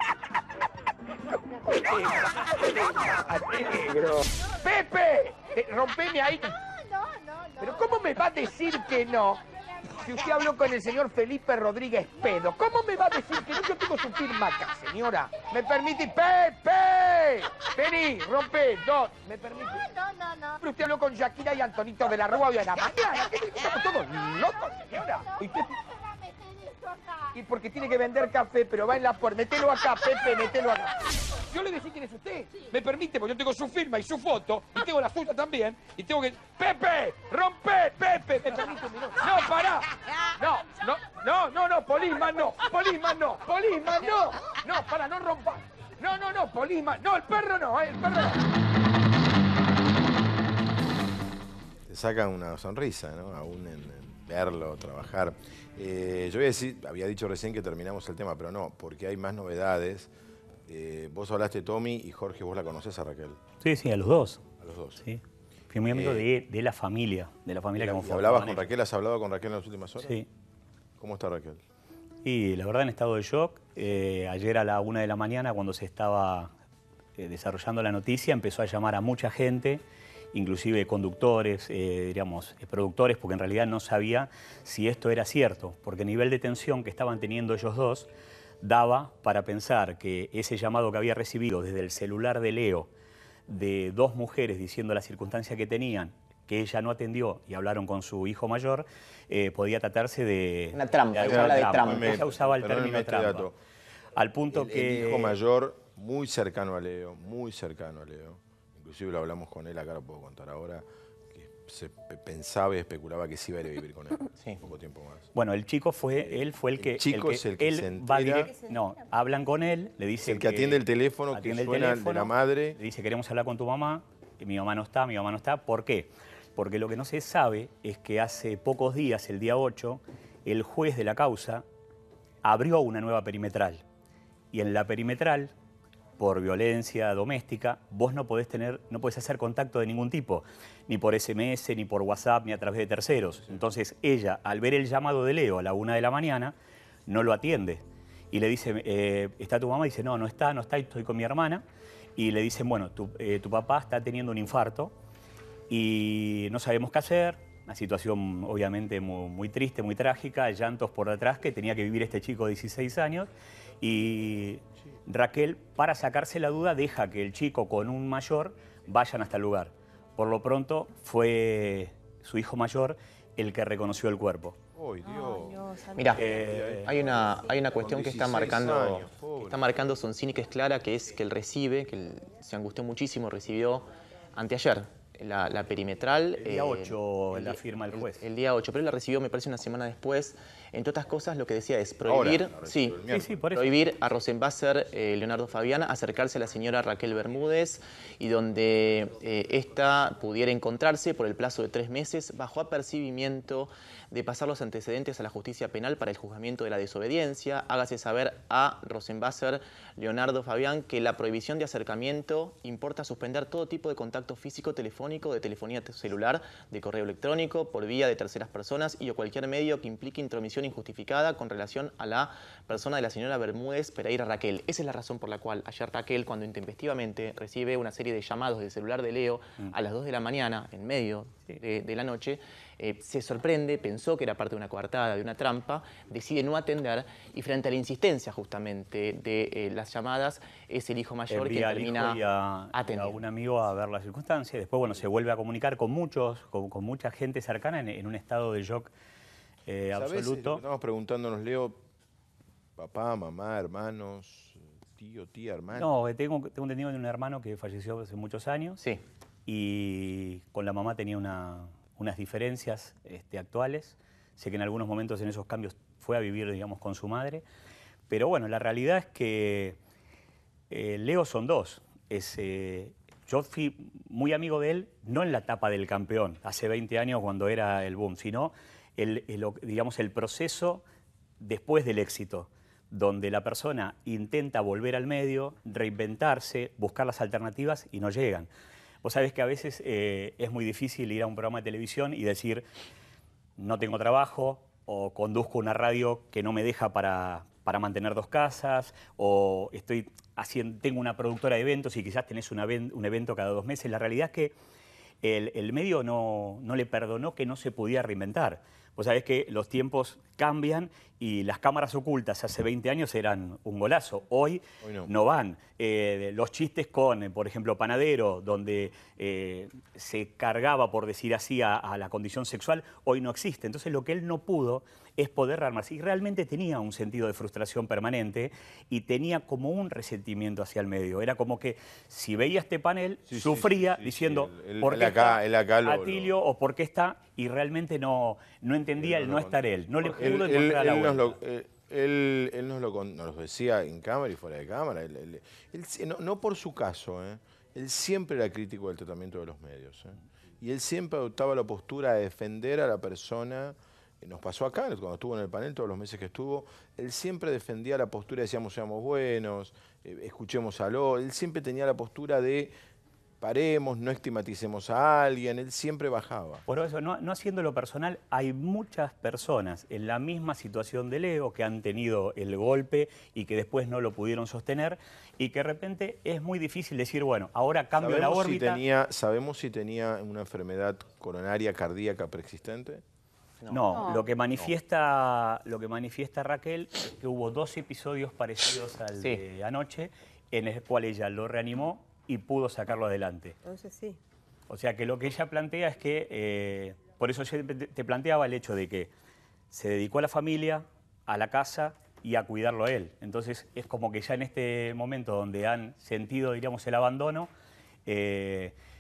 Negro. ¡Pepe! ¡Rompeme ahí! No. ¿Pero cómo me va a decir que no? Si usted habló con el señor Felipe Rodríguez Pedo, ¿cómo me va a decir que no? Yo tengo su firma acá, señora. ¿Me permite? ¡Pepe! Vení, rompe, dos. ¿Me permite? No. Pero usted habló con Shakira y Antonito de la Rúa hoy a la mañana. Estamos todos locos, señora. Y porque tiene que vender café, pero va en la puerta. Mételo acá, Pepe, mételo acá. Yo le decía quién es usted. Me permite, porque yo tengo su firma y su foto, y tengo la suya también, y tengo que... ¡Pepe! ¡Rompe! ¡Pepe! ¿Me permite un minuto? ¡No, pará! No, Polisman no. No, para, no rompa. No, Polisman. No, el perro no. Te saca una sonrisa, ¿no? Aún en verlo, trabajar. Yo voy a decir, había dicho recién que terminamos el tema, pero no, porque hay más novedades. Vos hablaste, Tommy, y Jorge, vos la conocés a Raquel. Sí, a los dos. A los dos. Sí. Fui muy amigo de la familia que hemos formado. ¿Hablabas con Raquel? ¿Has hablado con Raquel en las últimas horas? Sí. ¿Cómo está Raquel? Y la verdad en estado de shock. Ayer a la 1 de la mañana, cuando se estaba desarrollando la noticia, empezó a llamar a mucha gente, inclusive conductores, productores, porque en realidad no sabía si esto era cierto, porque el nivel de tensión que estaban teniendo ellos dos daba para pensar que ese llamado que había recibido desde el celular de Leo, de 2 mujeres diciendo la circunstancia que tenían, que ella no atendió y hablaron con su hijo mayor, podía tratarse de... Una trampa, ella habla de trampa. Ella usaba el término trampa. Al punto que... El hijo mayor, muy cercano a Leo, inclusive lo hablamos con él, acá lo puedo contar ahora, que pensaba y especulaba que sí iba a ir a vivir con él. Poco tiempo más. Bueno, el chico él fue el que... El chico es el que se entera. No, hablan con él, le dice el que atiende el teléfono, que suena de la madre. Le dice, queremos hablar con tu mamá. Mi mamá no está, mi mamá no está. ¿Por qué? Porque lo que no se sabe es que hace pocos días, el día 8, el juez de la causa abrió una nueva perimetral. Y en la perimetral, por violencia doméstica, vos no podés hacer contacto de ningún tipo, ni por SMS, ni por WhatsApp, ni a través de terceros. Entonces ella, al ver el llamado de Leo a la 1 de la mañana, no lo atiende. Y le dice, ¿está tu mamá? Y dice, no, no está, estoy con mi hermana. Y le dicen, bueno, tu papá está teniendo un infarto y no sabemos qué hacer. Una situación obviamente muy triste, muy trágica, llantos por detrás que tenía que vivir este chico de 16 años. Y Raquel, para sacarse la duda, deja que el chico con un mayor vayan hasta el lugar. Por lo pronto fue su hijo mayor el que reconoció el cuerpo. ¡Ay, Dios! Mira, hay una cuestión que está marcando Sonsini, que es clara, que es que él recibe, se angustió muchísimo, recibió anteayer la perimetral. El día 8 la firma el juez. El día 8, pero él la recibió, me parece, una semana después. Entre otras cosas, lo que decía es prohibir, prohibir a Rosenbasser, Leonardo Fabián, acercarse a la señora Raquel Bermúdez y donde ésta pudiera encontrarse por el plazo de 3 meses bajo apercibimiento de pasar los antecedentes a la justicia penal para el juzgamiento de la desobediencia. Hágase saber a Rosenbasser, Leonardo Fabián, que la prohibición de acercamiento importa suspender todo tipo de contacto físico, telefónico, de telefonía celular, de correo electrónico, por vía de terceras personas y o cualquier medio que implique intromisión injustificada con relación a la persona de la señora Bermúdez Pereira Raquel. Esa es la razón por la cual ayer Raquel, cuando intempestivamente recibe una serie de llamados del celular de Leo a las 2 de la mañana, en medio de la noche, se sorprende, pensó que era parte de una coartada, de una trampa, decide no atender y frente a la insistencia justamente de las llamadas, es el hijo mayor que termina a un amigo a ver las circunstancias. Después, bueno, se vuelve a comunicar con mucha gente cercana en un estado de shock absoluto. Estamos preguntándonos, Leo, papá, mamá, hermanos, tío, tía, hermano. No, tengo entendido de un hermano que falleció hace muchos años. Sí. Y con la mamá tenía unas diferencias actuales. Sé que en algunos momentos en esos cambios fue a vivir, digamos, con su madre. Pero bueno, la realidad es que Leo son dos. Yo fui muy amigo de él, no en la etapa del campeón, hace 20 años cuando era el boom, sino digamos, el proceso después del éxito, donde la persona intenta volver al medio, reinventarse, buscar las alternativas y no llegan. Vos sabés que a veces es muy difícil ir a un programa de televisión y decir no tengo trabajo, o conduzco una radio que no me deja para mantener 2 casas, o tengo una productora de eventos y quizás tenés un evento cada 2 meses. La realidad es que el medio no le perdonó que no se pudiera reinventar. Vos sabés que los tiempos cambian y las cámaras ocultas hace 20 años eran un golazo. Hoy no van. Los chistes con, por ejemplo, Panadero, donde se cargaba, por decir así, a la condición sexual, hoy no existe. Entonces lo que él no pudo es poder rearmarse. Y realmente tenía un sentido de frustración permanente y tenía como un resentimiento hacia el medio. Era como que si veía este panel, sufría diciendo ¿por qué está Atilio o por qué está? Y realmente no entendía el no estar él. No le pudo encontrar la vuelta. Él nos lo decía en cámara y fuera de cámara. No por su caso, él siempre era crítico del tratamiento de los medios. Y él siempre adoptaba la postura de defender a la persona. Nos pasó acá, cuando estuvo en el panel, todos los meses que estuvo, él siempre defendía la postura, decíamos, seamos buenos, escuchemos a Leo. Él siempre tenía la postura de paremos, no estigmaticemos a alguien, él siempre bajaba. Por eso, no haciéndolo personal, hay muchas personas en la misma situación de Leo que han tenido el golpe y que después no lo pudieron sostener y que de repente es muy difícil decir, bueno, ahora cambio la órbita. ¿Sabemos si tenía una enfermedad coronaria cardíaca preexistente? No, lo que manifiesta Raquel es que hubo 2 episodios parecidos al de anoche en el cual ella lo reanimó y pudo sacarlo adelante. Entonces sí. O sea que lo que ella plantea es que, por eso yo te planteaba el hecho de que se dedicó a la familia, a la casa y a cuidarlo a él. Entonces es como que ya en este momento donde han sentido, diríamos, el abandono,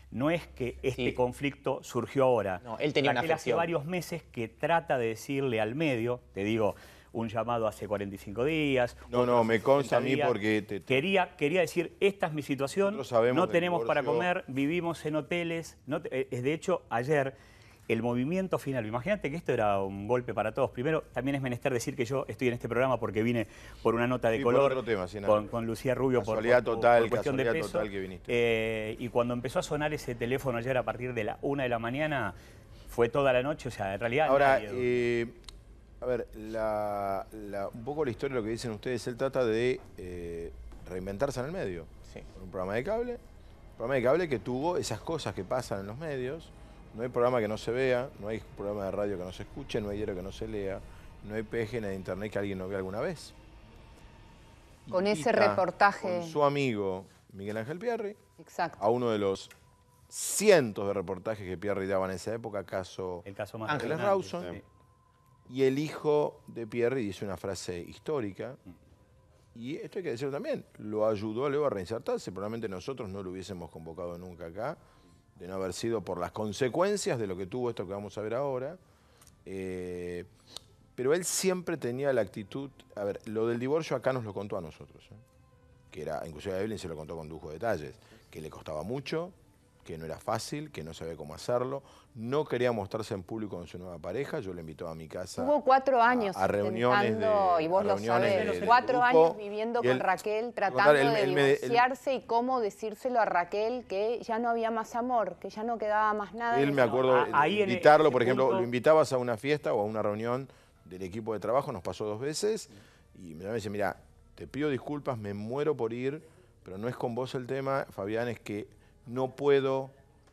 no es que este conflicto surgió ahora. No, él tenía una Raquel hace afección. varios meses que trata de decirle al medio, te digo, un llamado hace 45 días. No, me consta a mí días. porque... Quería decir, esta es mi situación, no tenemos para comer, vivimos en hoteles. De hecho, ayer, el movimiento final, imagínate que esto era un golpe para todos. Primero, también es menester decir que yo estoy en este programa porque vine por una nota de color, por otro tema, sí, con Lucía Rubio, por cuestión de peso. total que viniste. Y cuando empezó a sonar ese teléfono ayer a partir de la 1 de la mañana, fue toda la noche, o sea, en realidad... Ahora, nadie... a ver, un poco la historia de lo que dicen ustedes, él trata de reinventarse en el medio. Sí. Un programa de cable que tuvo esas cosas que pasan en los medios. No hay programa que no se vea, no hay programa de radio que no se escuche, no hay diario que no se lea, no hay página de internet que alguien no vea alguna vez. Con ese Invita reportaje. Con su amigo Miguel Ángel Pierri. Exacto. A uno de los cientos de reportajes que Pierri daba en esa época, el caso más Ángeles Rawson. Sí. Y el hijo de Pierri dice una frase histórica, y esto hay que decirlo también, lo ayudó a Leo a reinsertarse. Probablemente nosotros no lo hubiésemos convocado nunca acá, de no haber sido por las consecuencias de lo que tuvo esto que vamos a ver ahora. Pero él siempre tenía la actitud... A ver, lo del divorcio acá nos lo contó a nosotros, que era, inclusive a Evelyn se lo contó con lujo de detalles, que le costaba mucho, que no era fácil, que no sabía cómo hacerlo, no quería mostrarse en público con su nueva pareja. Yo le invitaba a mi casa. Hubo 4 años a reuniones y vos lo sabés, 4 años viviendo con Raquel, tratando de divorciarse y cómo decírselo a Raquel que ya no había más amor, que ya no quedaba más nada. Él, me acuerdo, invitarlo, por ejemplo, lo invitabas a una fiesta o a una reunión del equipo de trabajo, nos pasó 2 veces, y me dice, mira, te pido disculpas, me muero por ir, pero no es con vos el tema, Fabián, es que no puedo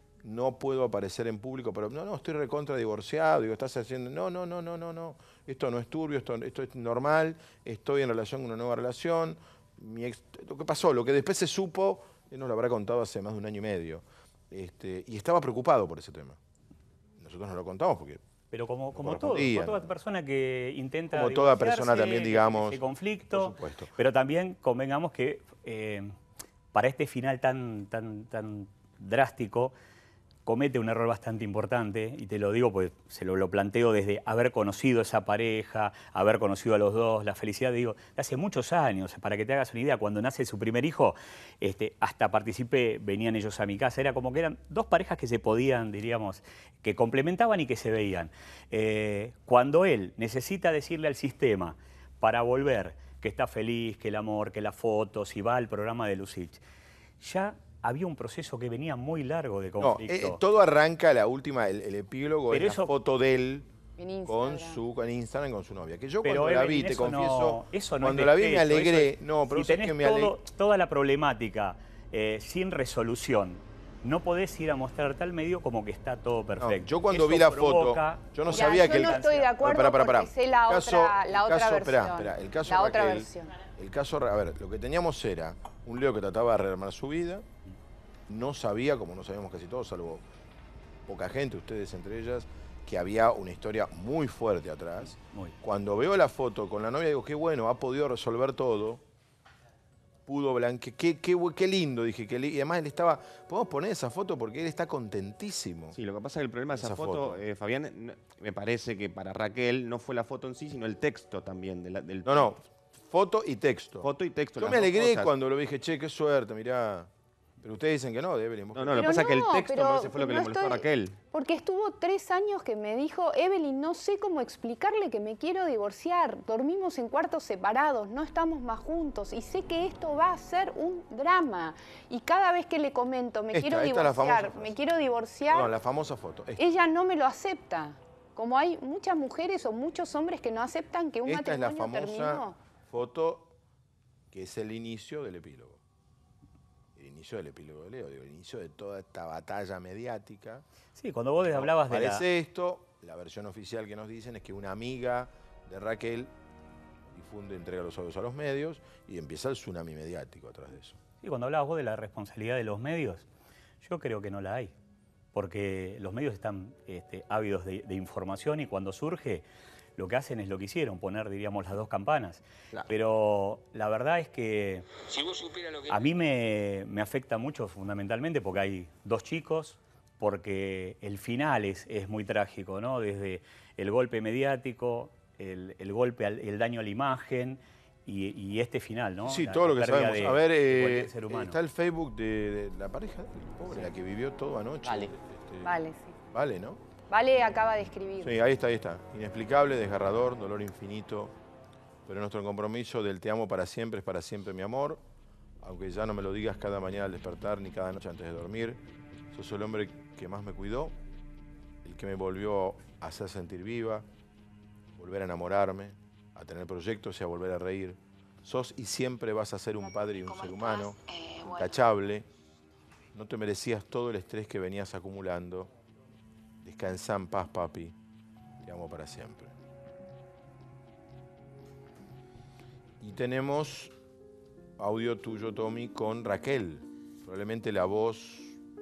aparecer en público, pero no, estoy recontra divorciado, digo, estás haciendo, no, esto no es turbio, esto es normal, estoy en relación con una nueva relación, lo que pasó, lo que después se supo, él nos lo habrá contado hace más de 1 año y medio, y estaba preocupado por ese tema. Nosotros no lo contamos porque... Pero como toda persona que intenta... Como toda persona también, digamos... Ese conflicto, por supuesto. Pero también convengamos que para este final tan drástico, comete un error bastante importante, y te lo digo porque se lo planteo desde haber conocido a esa pareja, haber conocido a los dos, la felicidad, digo, de hace muchos años, para que te hagas una idea, cuando nace su primer hijo, hasta participé, venían ellos a mi casa, era como que eran 2 parejas que se podían, diríamos, que complementaban y que se veían. Cuando él necesita decirle al sistema para volver que está feliz, que el amor, que las fotos, y va al programa de Lucich, ya había un proceso que venía muy largo de conflicto. No, todo arranca, el epílogo, es la foto de él en Instagram con su novia. Que yo cuando la vi, te confieso, cuando la vi me alegré. No, pero si tenés toda la problemática sin resolución, no podés ir a mostrar tal medio como que está todo perfecto. No, yo cuando vi la foto, yo no sabía que... Yo no estoy de acuerdo porque sé la otra versión. Espera, el caso Raquel, el caso, a ver, lo que teníamos era un Leo que trataba de rearmar su vida, no sabía, como no sabíamos casi todos, salvo poca gente, ustedes entre ellas, que había una historia muy fuerte atrás. Cuando veo la foto con la novia, digo, qué bueno, ha podido resolver todo, pudo blanquear, qué lindo, dije, y además él estaba, podemos poner esa foto porque él está contentísimo. Sí, lo que pasa es que el problema de esa foto, Fabián, me parece que para Raquel no fue la foto en sí, sino el texto también. No, foto y texto. Foto y texto. Yo me alegré cuando lo dije, che, qué suerte, mirá. Pero ustedes dicen que no, de Evelyn. No, lo que pasa es que el texto no fue lo que le molestó a Raquel. Porque estuvo 3 años que me dijo, Evelyn, no sé cómo explicarle que me quiero divorciar. Dormimos en cuartos separados, no estamos más juntos y sé que esto va a ser un drama. Y cada vez que le comento, me quiero divorciar, No, la famosa foto. Ella no me lo acepta. Como hay muchas mujeres o muchos hombres que no aceptan que un matrimonio terminó. Esta es la famosa foto que es el inicio del epílogo. El inicio del epílogo de Leo, el inicio de toda esta batalla mediática. Sí, cuando vos hablabas de parece esto, la versión oficial que nos dicen es que una amiga de Raquel difunde, entrega los audios a los medios y empieza el tsunami mediático atrás de eso. Sí, cuando hablabas vos de la responsabilidad de los medios, yo creo que no la hay, porque los medios están ávidos de información y cuando surge, lo que hacen es lo que hicieron, poner, diríamos, las dos campanas. Claro. Pero la verdad es que Si vos supieras lo que... a mí me afecta mucho fundamentalmente porque hay dos chicos, porque el final es muy trágico, ¿no? Desde el golpe mediático, el golpe, el daño a la imagen y este final, ¿no? Sí, La todo lo que pérdida sabemos. de A ver, cualquier ser humano. está el Facebook de la pareja, pobre, la que vivió todo anoche. Vale. Vale, sí. Vale, ¿no? Vale acaba de escribir. Sí, ahí está, ahí está. Inexplicable, desgarrador, dolor infinito. Pero nuestro compromiso del te amo para siempre es para siempre, mi amor. Aunque ya no me lo digas cada mañana al despertar ni cada noche antes de dormir. Sos el hombre que más me cuidó, el que me volvió a hacer sentir viva, volver a enamorarme, a tener proyectos y a volver a reír. Sos y siempre vas a ser un padre y un ser humano, intachable. No te merecías todo el estrés que venías acumulando. Descansa en paz, papi. Te amo para siempre. Y tenemos audio tuyo, Tommy, con Raquel. Probablemente la voz,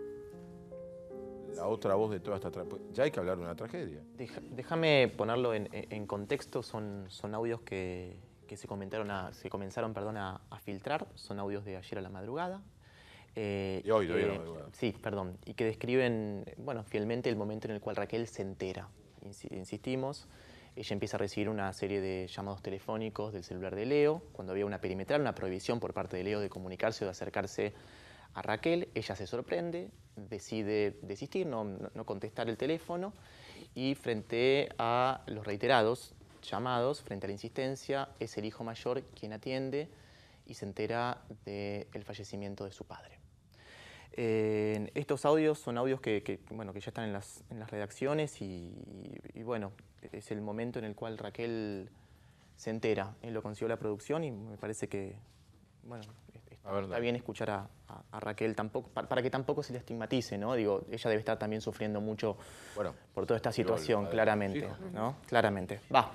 la otra voz de toda esta tragedia. Ya hay que hablar de una tragedia. Déjame ponerlo en contexto. Son audios que se comenzaron a filtrar. Son audios de ayer a la madrugada. De hoy a la madrugada. Sí, perdón. Y que describen, bueno, fielmente el momento en el cual Raquel se entera. Insistimos, ella empieza a recibir una serie de llamados telefónicos del celular de Leo, cuando había una perimetral, una prohibición por parte de Leo de comunicarse o de acercarse a Raquel. Ella se sorprende, decide desistir, no contestar el teléfono, y frente a los reiterados llamados, frente a la insistencia, es el hijo mayor quien atiende y se entera del fallecimiento de su padre. Estos audios son audios que ya están en las redacciones y bueno, es el momento en el cual Raquel se entera. Él lo consiguió la producción y me parece que, bueno, está bien escuchar a Raquel tampoco, para que tampoco se le estigmatice, ¿no? Digo, ella debe estar también sufriendo mucho por toda esta situación, claramente, ¿no? Claramente. Va.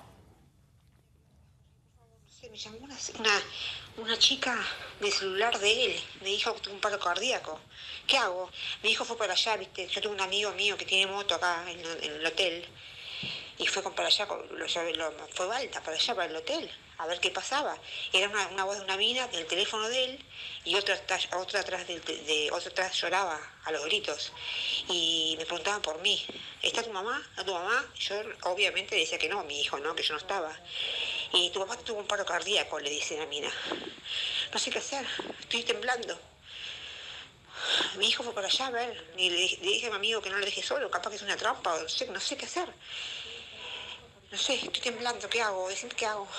Me llamó una chica del celular de él, me dijo que tuvo un paro cardíaco. ¿Qué hago? Mi hijo fue para allá, ¿viste? Yo tengo un amigo mío que tiene moto acá en el hotel y fue para allá, fue Balta para allá, para el hotel, a ver qué pasaba. Era una voz de una mina del teléfono de él y otra atrás lloraba a los gritos y me preguntaban por mí. ¿Está tu mamá? ¿A tu mamá? Yo obviamente decía que no, mi hijo, ¿no? Que yo no estaba. Y tu papá tuvo un paro cardíaco, le dice la mina. No sé qué hacer, estoy temblando. Mi hijo fue para allá a ver, y le dije a mi amigo que no lo deje solo, capaz que es una trampa, no sé qué hacer. No sé, estoy temblando, ¿qué hago? Decime qué hago.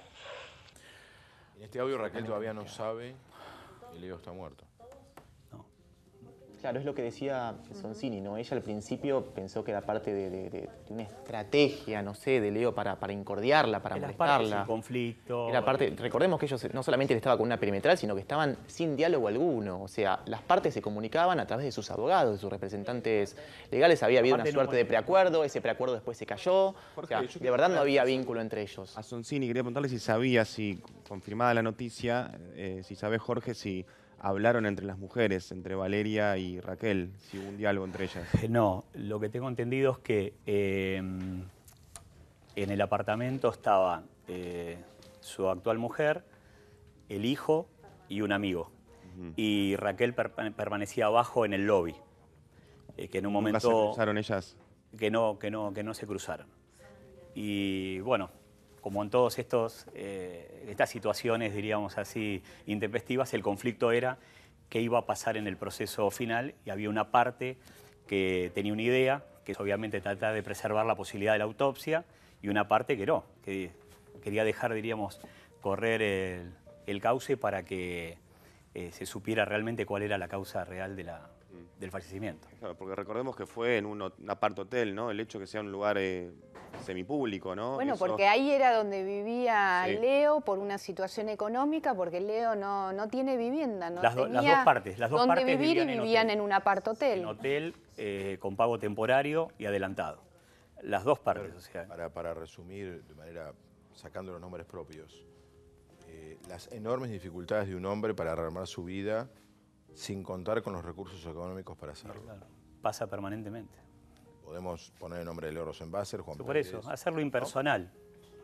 En este audio Raquel todavía no sabe que Leo está muerto. Claro, es lo que decía Sonsini, ¿no? Ella al principio pensó que era parte de una estrategia, no sé, de Leo para incordiarla, para molestarla. Conflicto. Era parte, recordemos que ellos no solamente él estaba con una perimetral, sino que estaban sin diálogo alguno. O sea, las partes se comunicaban a través de sus abogados, de sus representantes legales. Había habido una suerte de preacuerdo, ese preacuerdo después se cayó. Jorge, o sea, de verdad no había vínculo entre ellos. A Sonsini quería preguntarle si sabía, si confirmada la noticia, si sabe Jorge, si hablaron entre las mujeres, entre Valeria y Raquel, si hubo un diálogo entre ellas. No, lo que tengo entendido es que en el apartamento estaba su actual mujer, el hijo y un amigo. Y Raquel permanecía abajo en el lobby, que en un momento... ¿Nunca se cruzaron ellas? Que no se cruzaron. Y bueno, como en todas estas situaciones, diríamos así, intempestivas, el conflicto era qué iba a pasar en el proceso final y había una parte que tenía una idea, que es obviamente tratar de preservar la posibilidad de la autopsia, y una parte que no, que quería dejar, diríamos, correr el cauce para que se supiera realmente cuál era la causa real del fallecimiento. Claro, porque recordemos que fue en un apart hotel, ¿no? El hecho que sea un lugar semipúblico, ¿no? Bueno, Eso... porque ahí era donde vivía Sí. Leo por una situación económica, porque Leo no tiene vivienda, no tenía las dos partes dónde vivir y vivían vivían en un apart hotel. En hotel, con pago temporario y adelantado. Las dos partes, o sea. Para resumir de manera, sacando los nombres propios, las enormes dificultades de un hombre para rearmar su vida sin contar con los recursos económicos para hacerlo. Claro, pasa permanentemente. Podemos poner el nombre de Leo Rosenbasser, Juan Por Pérez. eso, hacerlo impersonal.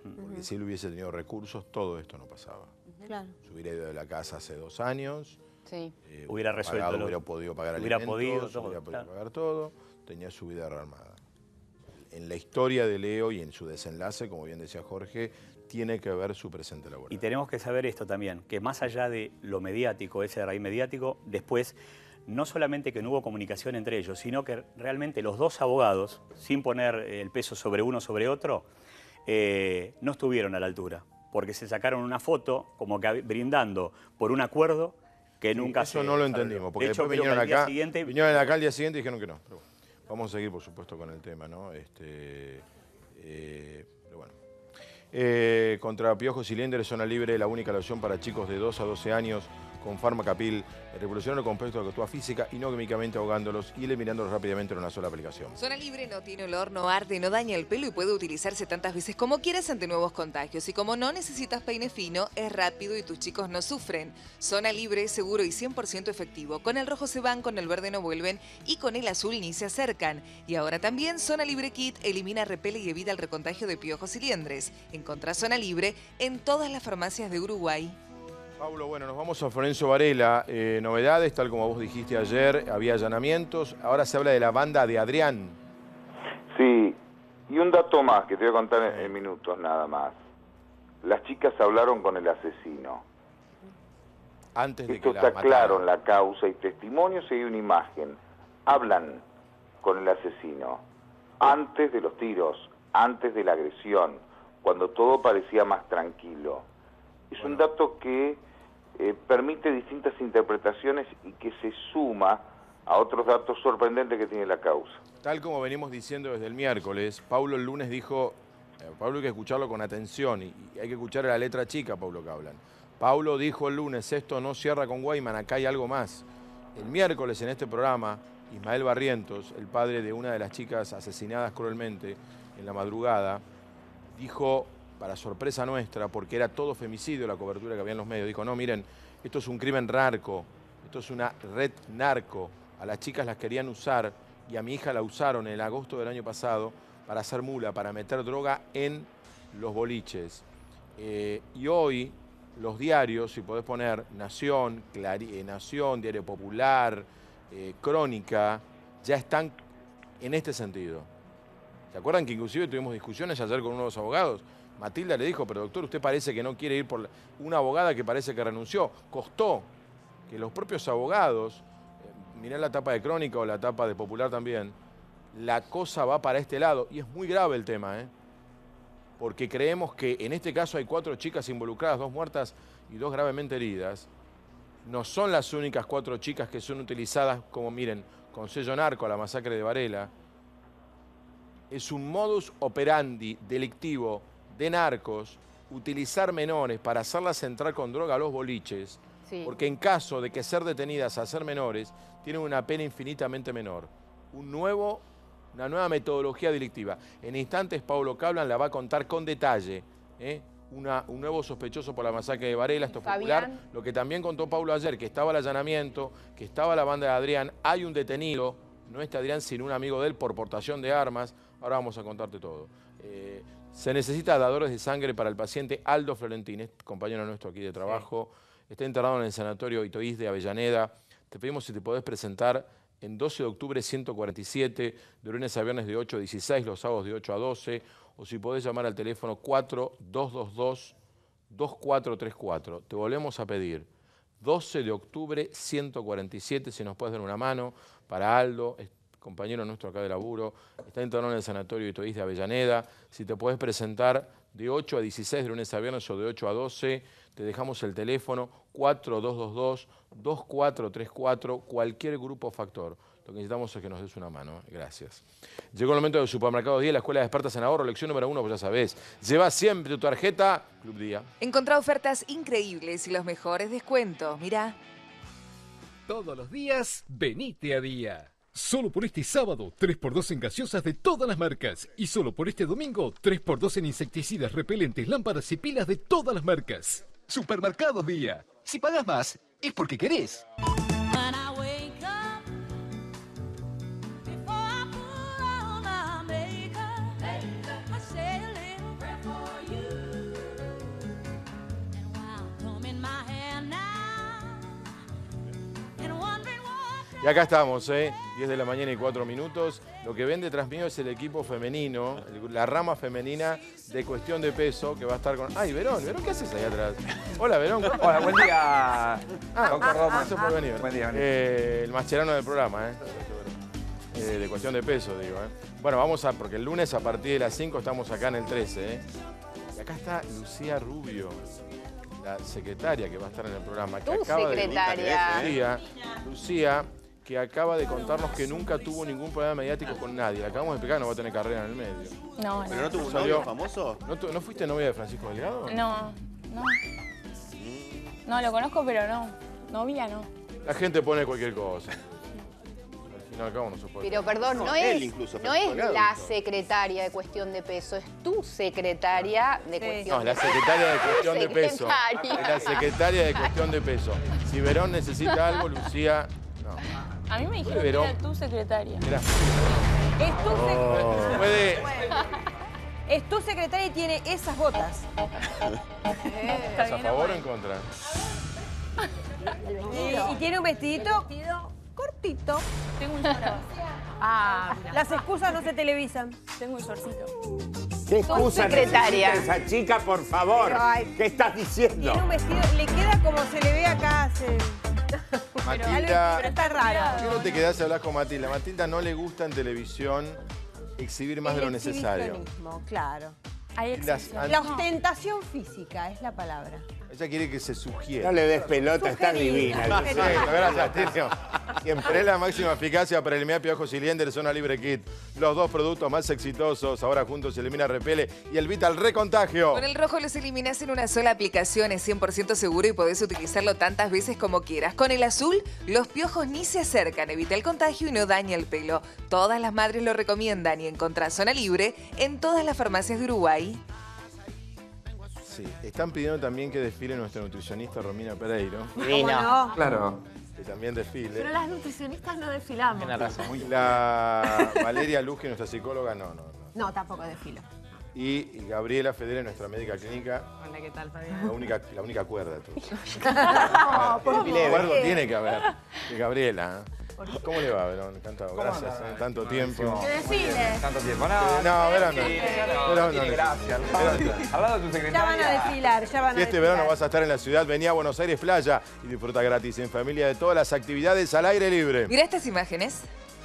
Porque si él hubiese tenido recursos, todo esto no pasaba. Claro. Se hubiera ido de la casa hace 2 años. Sí. Hubiera resuelto. Hubiera podido pagar hubiera alimentos, podido, hubiera podido pagar todo. Tenía su vida rearmada. En la historia de Leo y en su desenlace, como bien decía Jorge, tiene que ver su presente laboral. Y tenemos que saber esto también, que más allá de lo mediático, ese raíz mediático, después no solamente que no hubo comunicación entre ellos, sino que realmente los 2 abogados, sin poner el peso sobre uno sobre otro, no estuvieron a la altura, porque se sacaron una foto como que brindando por un acuerdo que nunca eso se no lo desarrolló. entendimos, porque de hecho, después creo vinieron que al acá, día siguiente, vinieron acá al día siguiente y dijeron que no. Pero bueno, vamos a seguir, por supuesto, con el tema, ¿no? Pero bueno. Contra piojos y liendres, zona libre, la única loción para chicos de 2 a 12 años con Pharmacapil, el revolucionario compuesto que actúa física y no químicamente ahogándolos y eliminándolos rápidamente en una sola aplicación. Zona libre no tiene olor, no arde, no daña el pelo y puede utilizarse tantas veces como quieras ante nuevos contagios. Y como no necesitas peine fino, es rápido y tus chicos no sufren. Zona libre, seguro y 100% efectivo. Con el rojo se van, con el verde no vuelven y con el azul ni se acercan. Y ahora también Zona Libre Kit elimina, repele y evita el recontagio de piojos y liendres. Encontrá Zona Libre en todas las farmacias de Uruguay. Paulo, bueno, nos vamos a Florencio Varela. Novedades, tal como vos dijiste ayer, había allanamientos. Ahora se habla de la banda de Adrián. Sí, y un dato más que te voy a contar en minutos nada más. Las chicas hablaron con el asesino. Antes de Esto que está la claro en la causa, hay testimonios y hay una imagen. Hablan con el asesino antes de los tiros, antes de la agresión, cuando todo parecía más tranquilo. Es un dato que permite distintas interpretaciones y que se suma a otros datos sorprendentes que tiene la causa. Tal como venimos diciendo desde el miércoles, Paulo el lunes dijo, Paulo hay que escucharlo con atención y hay que escuchar a la letra chica, Paulo Cablan. Paulo dijo el lunes, esto no cierra con Guayman, acá hay algo más. El miércoles en este programa, Ismael Barrientos, el padre de una de las chicas asesinadas cruelmente en la madrugada, dijo, para sorpresa nuestra, porque era todo femicidio la cobertura que había en los medios, dijo, no, miren, esto es un crimen narco, esto es una red narco, a las chicas las querían usar y a mi hija la usaron en el agosto del año pasado para hacer mula, para meter droga en los boliches. Y hoy los diarios, si podés poner Nación, Nación, Diario Popular, Crónica, ya están en este sentido. ¿Se acuerdan que inclusive tuvimos discusiones ayer con uno de los abogados? Matilda le dijo, pero doctor, usted parece que no quiere ir por una abogada que parece que renunció. Costó que los propios abogados, mirá la tapa de Crónica o la tapa de Popular también, la cosa va para este lado y es muy grave el tema, porque creemos que en este caso hay 4 chicas involucradas, 2 muertas y 2 gravemente heridas. No son las únicas 4 chicas que son utilizadas como, miren, con sello narco a la masacre de Varela. Es un modus operandi delictivo de narcos utilizar menores para hacerlas entrar con droga a los boliches, porque en caso de que ser detenidas a ser menores, tienen una pena infinitamente menor. Una nueva metodología delictiva. En instantes, Paulo Cablan la va a contar con detalle. Un nuevo sospechoso por la masacre de Varela, esto es Popular. Lo que también contó Paulo ayer, que estaba el allanamiento, que estaba la banda de Adrián, hay un detenido, no este Adrián, sino un amigo de él por portación de armas. Ahora vamos a contarte todo. Se necesita dadores de sangre para el paciente Aldo Florentín, compañero nuestro aquí de trabajo. Está internado en el sanatorio Itoís de Avellaneda. Te pedimos si te podés presentar en 12 de octubre 147, de lunes a viernes de 8 a 16, los sábados de 8 a 12, o si podés llamar al teléfono 4222-2434. Te volvemos a pedir, 12 de octubre 147, si nos puedes dar una mano, para Aldo, compañero nuestro acá de laburo, está internado en el sanatorio Itoís de Avellaneda. Si te podés presentar de 8 a 16, de lunes a viernes, o de 8 a 12, te dejamos el teléfono 4222-2434, cualquier grupo factor. Lo que necesitamos es que nos des una mano. Gracias. Llegó el momento del Supermercado Día, la Escuela de Expertas en Ahorro, lección número 1, pues ya sabés. Lleva siempre tu tarjeta Club Día. Encontrá ofertas increíbles y los mejores descuentos. Mirá. Todos los días, venite a Día. Solo por este sábado, 3x2 en gaseosas de todas las marcas. Y solo por este domingo, 3x2 en insecticidas, repelentes, lámparas y pilas de todas las marcas. Supermercados Día. Si pagas más, es porque querés. For you. Y acá estamos, 10 de la mañana y 4 minutos. Lo que ven detrás mío es el equipo femenino, la rama femenina de Cuestión de Peso, que va a estar con... ¡Ay, Verón! ¿Verón qué haces ahí atrás? Hola, Verón. Hola, buen día. Don Cordoma. Gracias por venir. Buen día. El mascherano del programa, de Cuestión de Peso, digo. Bueno, vamos a... Porque el lunes a partir de las 5 estamos acá en el 13, Y acá está Lucía Rubio, la secretaria que va a estar en el programa. Que secretaria. Lucía, que acaba de contarnos que nunca tuvo ningún problema mediático con nadie. Le acabamos de explicar que no va a tener carrera en el medio. No, ¿Pero no tuvo un novio famoso? ¿No fuiste novia de Francisco Delgado? No. No, lo conozco, pero no. Novia no. La gente pone cualquier cosa. Al fin y al cabo no se puede. Pero perdón, no es la secretaria de Cuestión de Peso, es tu secretaria de Cuestión de Peso. No, la secretaria de Cuestión de Peso. Es la secretaria de Cuestión de Peso. Si Verón necesita algo, Lucía... No. A mí me dijeron que era tu secretaria. Es tu secretaria. Puede... Es tu secretaria y tiene esas botas. ¿Estás a favor o en contra? Y tiene un vestidito cortito. Tengo un short. Las excusas no se televisan. Tengo un shortcito. ¿Qué excusa necesita esa chica, por favor? ¿Qué estás diciendo? Tiene un vestido, le queda como se le ve acá. Matilda, pero está raro. ¿por qué no te quedás a hablar con Matilda? Matilda no le gusta en televisión exhibir más de lo necesario. Claro. La ostentación física es la palabra. Ella quiere que se sugiera. No le des pelota, está divina. Gracias, Tilio. Siempre es la máxima eficacia para eliminar piojos y liendres, Zona Libre Kit. Los dos productos más exitosos. Ahora juntos se elimina Repele y el Vital Recontagio. Con el rojo los eliminas en una sola aplicación. Es 100% seguro y podés utilizarlo tantas veces como quieras. Con el azul, los piojos ni se acercan. Evita el contagio y no daña el pelo. Todas las madres lo recomiendan y encontrás Zona Libre en todas las farmacias de Uruguay. Sí, están pidiendo también que desfile nuestra nutricionista Romina Pereiro. ¿Cómo no? Claro. Que también desfile. Pero las nutricionistas no desfilamos. Tiene razón. La Valeria Luzque, nuestra psicóloga, no. No, tampoco desfilo. Y Gabriela Federe, nuestra médica clínica. Hola, ¿qué tal, Fabián? La única cuerda. No, ¿por qué? Cuerdo tiene que haber. De Gabriela. ¿Cómo le va, Verón? Encantado. Gracias. Tanto tiempo. Que desfile. Tanto tiempo. No, Verón no. Gracias. Hablando de tu secretaria. Ya van a desfilar, Si este verano vas a estar en la ciudad, vení a Buenos Aires Playa y disfruta gratis en familia de todas las actividades al aire libre. Mira estas imágenes.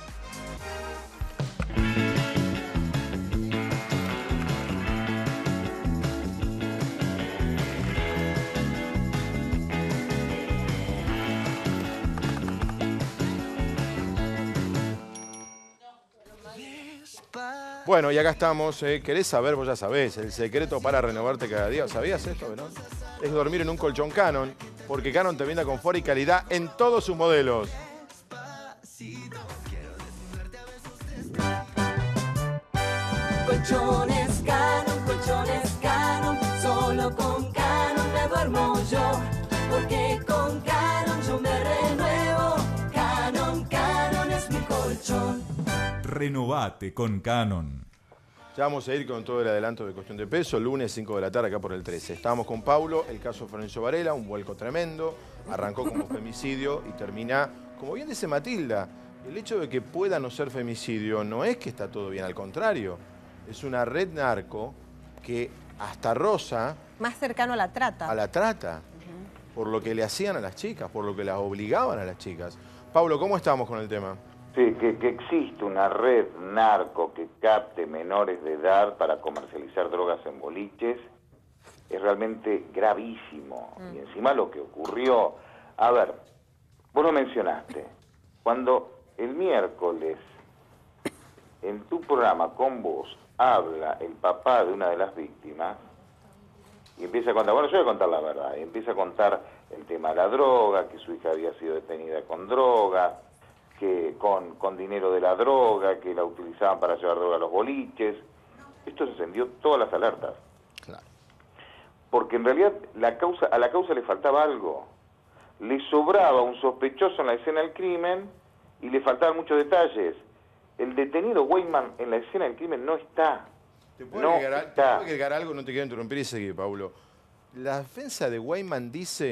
Bueno, y acá estamos. ¿Querés saber? Vos ya sabés. El secreto para renovarte cada día. ¿Sabías esto, Verón? Es dormir en un colchón Canon, porque Canon te brinda confort y calidad en todos sus modelos. Colchones Canon, solo con Canon me duermo yo, porque con Canon yo me renuevo. Canon es mi colchón. Renovate con Canon. Ya vamos a ir con todo el adelanto de Cuestión de Peso, lunes 5 de la tarde acá por el 13. Estábamos con Paulo, el caso Florencio Varela, un vuelco tremendo, arrancó como femicidio y termina, como bien dice Matilda, el hecho de que pueda no ser femicidio no es que está todo bien, al contrario, es una red narco que hasta roza... Más cercano a la trata. A la trata, por lo que le hacían a las chicas, por lo que las obligaban a las chicas. Paulo, ¿cómo estamos con el tema? Sí, que existe una red narco que capte menores de edad para comercializar drogas en boliches es realmente gravísimo. Y encima lo que ocurrió... A ver, vos lo mencionaste. Cuando el miércoles en tu programa con vos habla el papá de una de las víctimas y empieza a contar, bueno, yo voy a contar la verdad, y empieza a contar el tema de la droga, que su hija había sido detenida con droga, que con dinero de la droga, que la utilizaban para llevar droga a los boliches. Esto se encendió todas las alertas. Claro. Porque en realidad a la causa le faltaba algo. Le sobraba un sospechoso en la escena del crimen y le faltaban muchos detalles. El detenido Weyman en la escena del crimen no está. ¿Te puedo agregar algo? No te quiero interrumpir y seguir, Paulo. La defensa de Weyman dice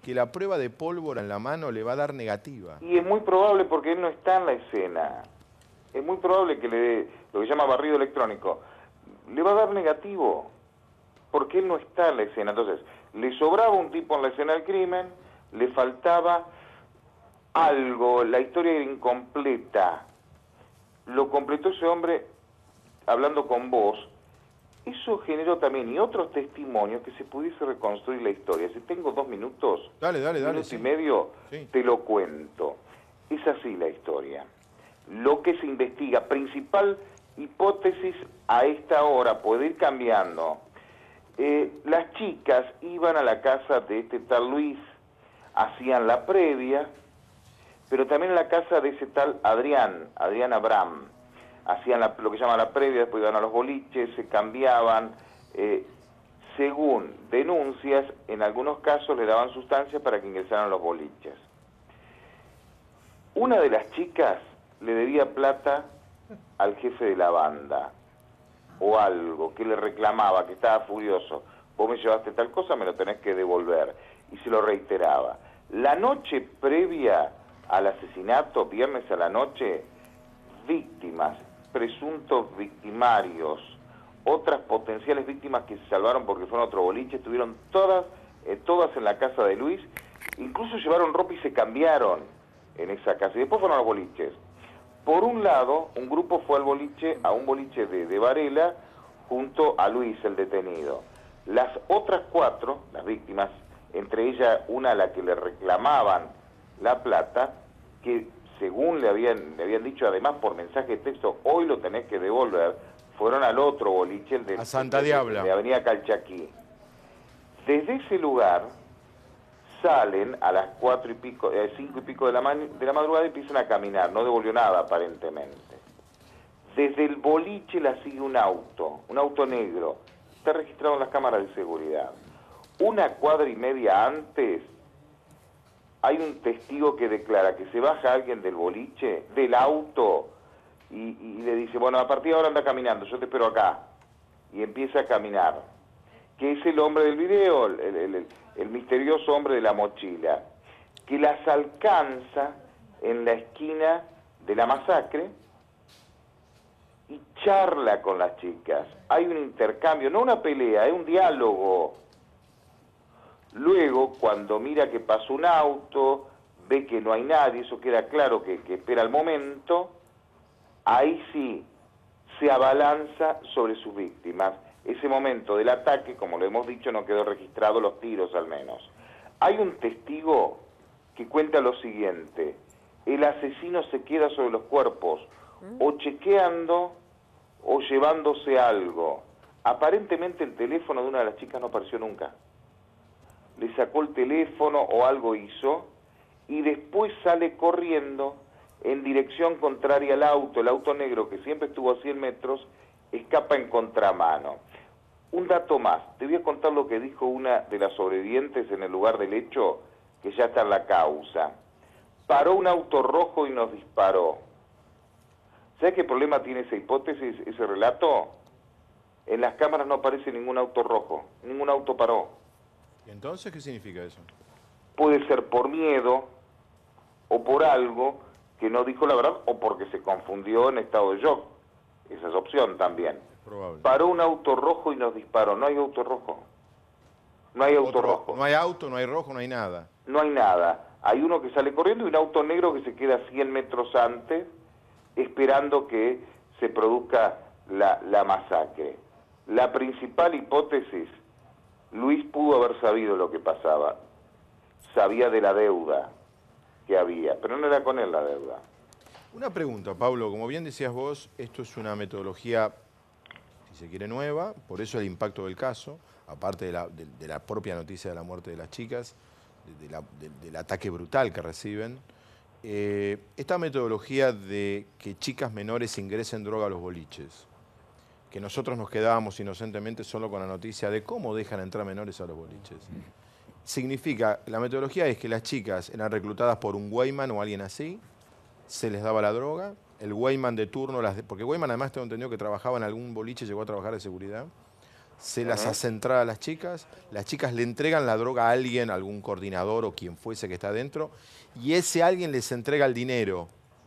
que la prueba de pólvora en la mano le va a dar negativa. Y es muy probable porque él no está en la escena. Es muy probable que le dé lo que se llama barrido electrónico. Le va a dar negativo porque él no está en la escena. Entonces, le sobraba un tipo en la escena del crimen, le faltaba algo, la historia era incompleta. Lo completó ese hombre hablando con vos. Eso generó también y otros testimonios que se pudiese reconstruir la historia. Si tengo 2 minutos, dale, minuto sí. y medio, Sí. te lo cuento. Es así la historia. Lo que se investiga, principal hipótesis a esta hora, puede ir cambiando. Las chicas iban a la casa de este tal Luis, hacían la previa, pero también en la casa de ese tal Adrián Abraham. Hacían lo que llaman la previa, después iban a los boliches, se cambiaban. Según denuncias, en algunos casos le daban sustancias para que ingresaran a los boliches. Una de las chicas le debía plata al jefe de la banda, o algo, que le reclamaba, que estaba furioso. Vos me llevaste tal cosa, me lo tenés que devolver. Y se lo reiteraba. La noche previa al asesinato, viernes a la noche, víctimas, presuntos victimarios, otras potenciales víctimas que se salvaron porque fueron a otro boliche, estuvieron todas en la casa de Luis, incluso llevaron ropa y se cambiaron en esa casa, y después fueron a los boliches. Por un lado, un grupo fue al boliche, a un boliche de Varela, junto a Luis, el detenido. Las otras 4, las víctimas, entre ellas una a la que le reclamaban la plata, que según le habían dicho además por mensaje de texto, hoy lo tenés que devolver, fueron al otro boliche, el de, a Santa Diabla, de Avenida Calchaquí. Desde ese lugar salen a las 5 y pico de la madrugada y empiezan a caminar, no devolvió nada aparentemente. Desde el boliche la sigue un auto negro, está registrado en las cámaras de seguridad. 1 cuadra y media antes hay un testigo que declara que se baja alguien del boliche, del auto, y le dice, bueno, a partir de ahora anda caminando, yo te espero acá. Y empieza a caminar. Que es el hombre del video, el misterioso hombre de la mochila, que las alcanza en la esquina de la masacre y charla con las chicas. Hay un intercambio, no una pelea, es un diálogo. Luego, cuando mira que pasa un auto, ve que no hay nadie, eso queda claro que espera el momento, ahí sí se abalanza sobre sus víctimas. Ese momento del ataque, como lo hemos dicho, no quedó registrado, los tiros al menos. Hay un testigo que cuenta lo siguiente: el asesino se queda sobre los cuerpos, o chequeando o llevándose algo. Aparentemente el teléfono de una de las chicas no apareció nunca. Le sacó el teléfono o algo hizo, y después sale corriendo en dirección contraria al auto. El auto negro, que siempre estuvo a 100 metros, escapa en contramano. Un dato más, te voy a contar lo que dijo una de las sobrevivientes en el lugar del hecho, que ya está en la causa. Paró un auto rojo y nos disparó. ¿Sabes qué problema tiene esa hipótesis, ese relato? En las cámaras no aparece ningún auto rojo, ningún auto paró. ¿Y entonces qué significa eso? Puede ser por miedo o por algo que no dijo la verdad o porque se confundió en estado de shock. Esa es opción también. Probable. Paró un auto rojo y nos disparó. No hay auto rojo. No hay auto rojo. No hay auto, no hay rojo, no hay nada. No hay nada. Hay uno que sale corriendo y un auto negro que se queda 100 metros antes esperando que se produzca la masacre. La principal hipótesis, Luis pudo haber sabido lo que pasaba. Sabía de la deuda que había, pero no era con él la deuda. Una pregunta, Pablo. Como bien decías vos, esto es una metodología, si se quiere, nueva, por eso el impacto del caso, aparte de la propia noticia de la muerte de las chicas, del ataque brutal que reciben. Esta metodología de que chicas menores ingresen droga a los boliches, que nosotros nos quedábamos inocentemente solo con la noticia de cómo dejan entrar menores a los boliches. Significa, la metodología es que las chicas eran reclutadas por un Weyman o alguien así, se les daba la droga, el Weyman de turno, porque Weyman además tengo entendido que trabajaba en algún boliche, llegó a trabajar de seguridad, se las hace entrar a las chicas le entregan la droga a alguien, algún coordinador o quien fuese que está adentro, y ese alguien les entrega el dinero.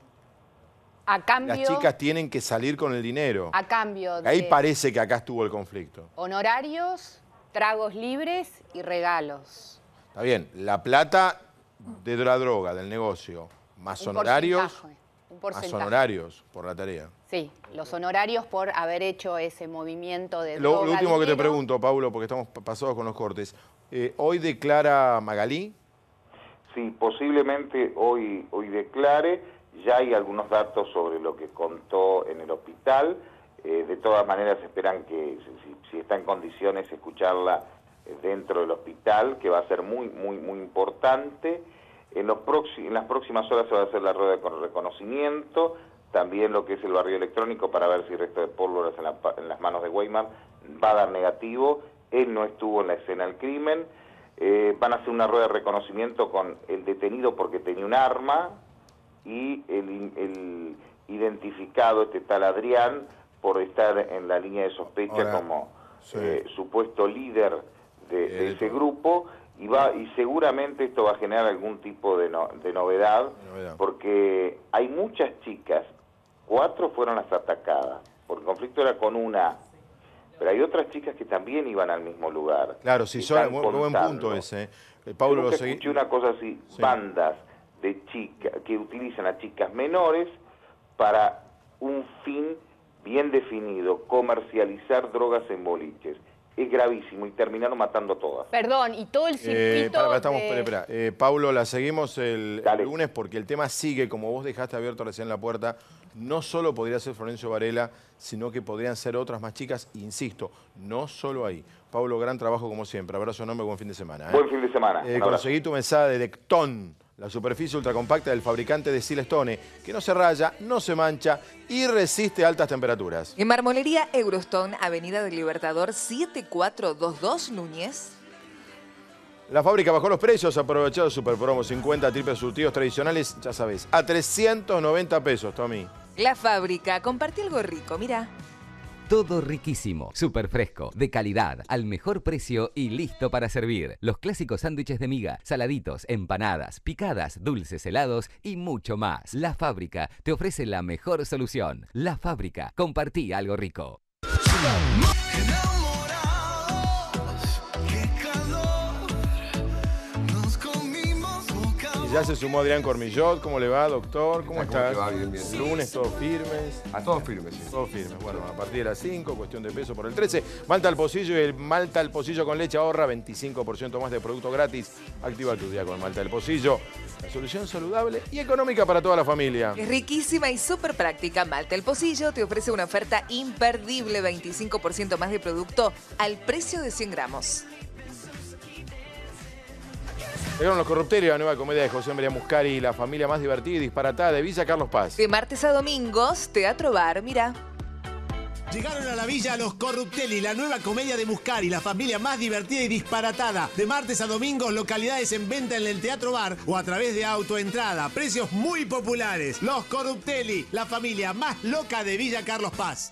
A cambio, Las chicas tienen que salir con el dinero. a cambio de Ahí parece que acá estuvo el conflicto. honorarios, tragos libres y regalos. Está bien, la plata de la droga, del negocio, más Un honorarios, porcentaje, un más porcentaje. honorarios por la tarea. Sí, los honorarios por haber hecho ese movimiento de Lo droga, último que te dinero. pregunto, Paulo, porque estamos pasados con los cortes. ¿Hoy declara Magalí? Sí, posiblemente hoy declare. Ya hay algunos datos sobre lo que contó en el hospital. De todas maneras esperan que, si está en condiciones, escucharla dentro del hospital, que va a ser muy importante. En las próximas horas se va a hacer la rueda de reconocimiento, también lo que es el barrido electrónico, para ver si el resto de pólvoras en las manos de Weimar va a dar negativo. Él no estuvo en la escena del crimen. Van a hacer una rueda de reconocimiento con el detenido porque tenía un arma, y el identificado, este tal Adrián, por estar en la línea de sospecha como supuesto líder de ese grupo, y seguramente esto va a generar algún tipo de novedad, porque hay muchas chicas, 4 fueron las atacadas, porque el conflicto era con una, pero hay otras chicas que también iban al mismo lugar. Claro, sí, buen punto ese. Pablo, yo nunca escuché una cosa así, bandas de chicas que utilizan a chicas menores para un fin bien definido, comercializar drogas en boliches. Es gravísimo y terminaron matando todas. Perdón, y todo el circuito espera. Pablo, la seguimos el lunes porque el tema sigue, como vos dejaste abierto recién la puerta. No solo podría ser Florencio Varela, sino que podrían ser otras más chicas. Insisto, no solo ahí. Pablo, gran trabajo como siempre. Abrazo enorme, buen fin de semana. Buen fin de semana. Conseguí tu mensaje de Decton, la superficie ultracompacta del fabricante de Silestone, que no se raya, no se mancha y resiste altas temperaturas. En Marmolería Eurostone, Avenida del Libertador 7422 Núñez. La fábrica bajó los precios, aprovechado Super Promo 50 triples surtidos tradicionales, ya sabes, a 390 pesos, Tommy. La fábrica, compartí algo rico, mira. Todo riquísimo, súper fresco, de calidad, al mejor precio y listo para servir. Los clásicos sándwiches de miga, saladitos, empanadas, picadas, dulces, helados y mucho más. La Fábrica te ofrece la mejor solución. La Fábrica, compartí algo rico. Y ya se sumó Adrián Cormillot. ¿Cómo le va, doctor? ¿Cómo estás? te va? Bien. Lunes, todos firmes. Todos firmes, sí. Todos firmes. Bueno, a partir de las 5, cuestión de peso por el 13. Malta al Pocillo y el Malta al Pocillo con leche ahorra 25% más de producto gratis. Activa tu día con Malta al Pocillo. La solución saludable y económica para toda la familia. Es riquísima y súper práctica. Malta el Pocillo te ofrece una oferta imperdible, 25% más de producto al precio de 100 gramos. Llegaron Los Corruptelios, la nueva comedia de José María Muscari, la familia más divertida y disparatada de Villa Carlos Paz. De martes a domingos, Teatro Bar, mira. Llegaron a la villa Los Corruptelli, la nueva comedia de Muscari, la familia más divertida y disparatada. De martes a domingos, localidades en venta en el Teatro Bar o a través de autoentrada. Precios muy populares. Los Corruptelli, la familia más loca de Villa Carlos Paz.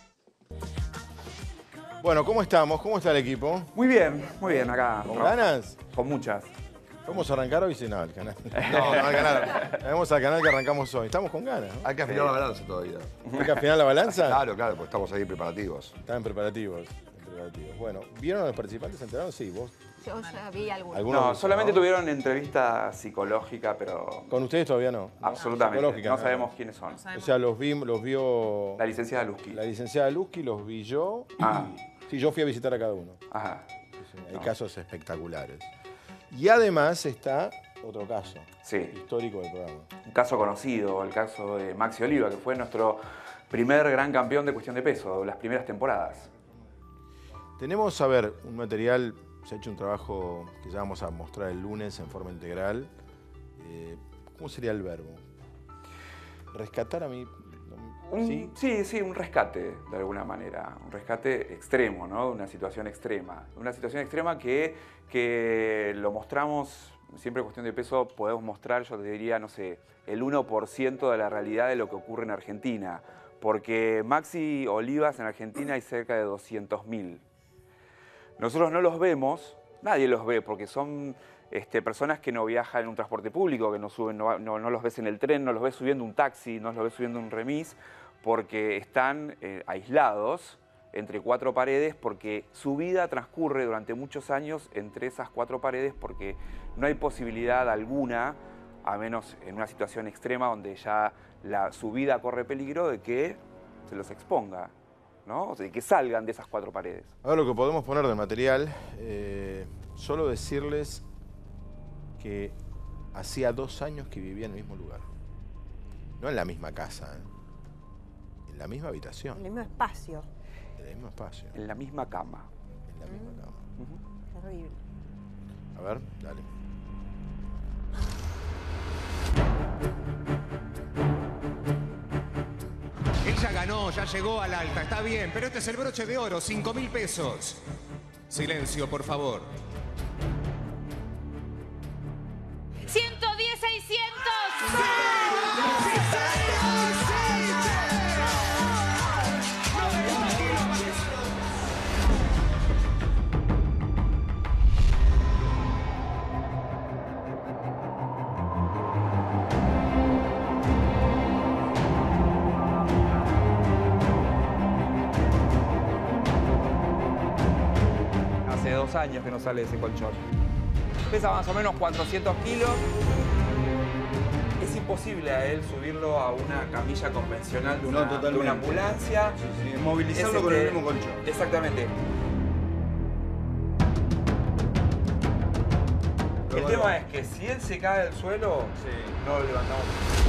Bueno, ¿cómo estamos? ¿Cómo está el equipo? Muy bien, acá. ¿Con ganas? Con muchas. Vamos a arrancar hoy, sí, no, el canal. No, al canal. Vamos al canal que arrancamos hoy. Estamos con ganas, ¿no? Hay que afinar la balanza todavía. ¿Hay que afinar la balanza? Claro, porque estamos ahí preparativos. Están preparativos. Bueno, ¿vieron a los participantes? ¿Se enteraron? Sí, vos. Yo ya vi algunos. No, solamente tuvieron entrevista psicológica, pero... ¿Con ustedes todavía no? Absolutamente. No sabemos quiénes son. O sea, los vio... La licenciada Lusky. La licenciada Lusky los vi yo. Sí, yo fui a visitar a cada uno. Ajá. Sí, hay casos espectaculares. Y además está otro caso histórico del programa. Un caso conocido, el caso de Maxi Oliva, que fue nuestro primer gran campeón de cuestión de peso, las primeras temporadas. Tenemos, a ver, un material, se ha hecho un trabajo que ya vamos a mostrar el lunes en forma integral. ¿Cómo sería el verbo? Rescatar a mí... Sí, un rescate, de alguna manera. Un rescate extremo, ¿no? Una situación extrema. Una situación extrema que lo mostramos, siempre en cuestión de peso, podemos mostrar, yo te diría, no sé, el 1% de la realidad de lo que ocurre en Argentina. Porque Maxi Olivas en Argentina hay cerca de 200.000. nosotros no los vemos, nadie los ve, porque son personas que no viajan en un transporte público, que no suben, no los ves en el tren, no los ves subiendo un taxi, no los ves subiendo un remis, porque están aislados entre 4 paredes, porque su vida transcurre durante muchos años entre esas 4 paredes, porque no hay posibilidad alguna, a menos en una situación extrema donde ya su vida corre peligro, de que se los exponga, ¿no? O sea, de que salgan de esas 4 paredes. Ahora lo que podemos poner de material, solo decirles que hacía 2 años que vivía en el mismo lugar. No en la misma casa, en la misma habitación. En el mismo espacio. En el mismo espacio. En la misma cama. En la misma cama. Terrible. A ver, dale. Ella ganó, ya llegó al alta, está bien, pero este es el broche de oro, 5.000 pesos. Silencio, por favor. 110, 600. Hace 2 años que no sale ese colchón. Pesa más o menos 400 kilos. Es imposible a él subirlo a una camilla convencional de una ambulancia. Sí, movilizarlo con el mismo colchón. Exactamente. El tema es que si él se cae al suelo, no lo levantamos.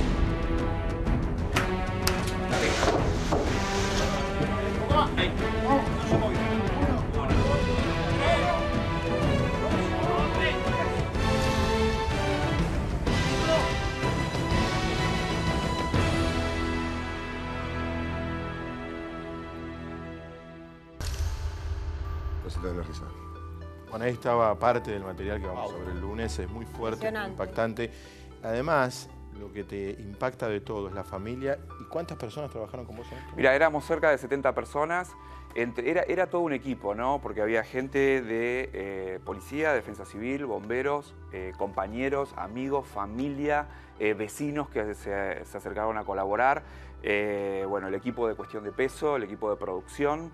Bueno, ahí estaba parte del material que vamos a ver el lunes, es muy fuerte, muy impactante. Además, lo que te impacta de todo es la familia. ¿Y cuántas personas trabajaron con vos en esto? Mira, éramos cerca de 70 personas. Era todo un equipo, ¿no? Porque había gente de policía, defensa civil, bomberos, compañeros, amigos, familia, vecinos que se acercaron a colaborar. Bueno, el equipo de cuestión de peso, el equipo de producción,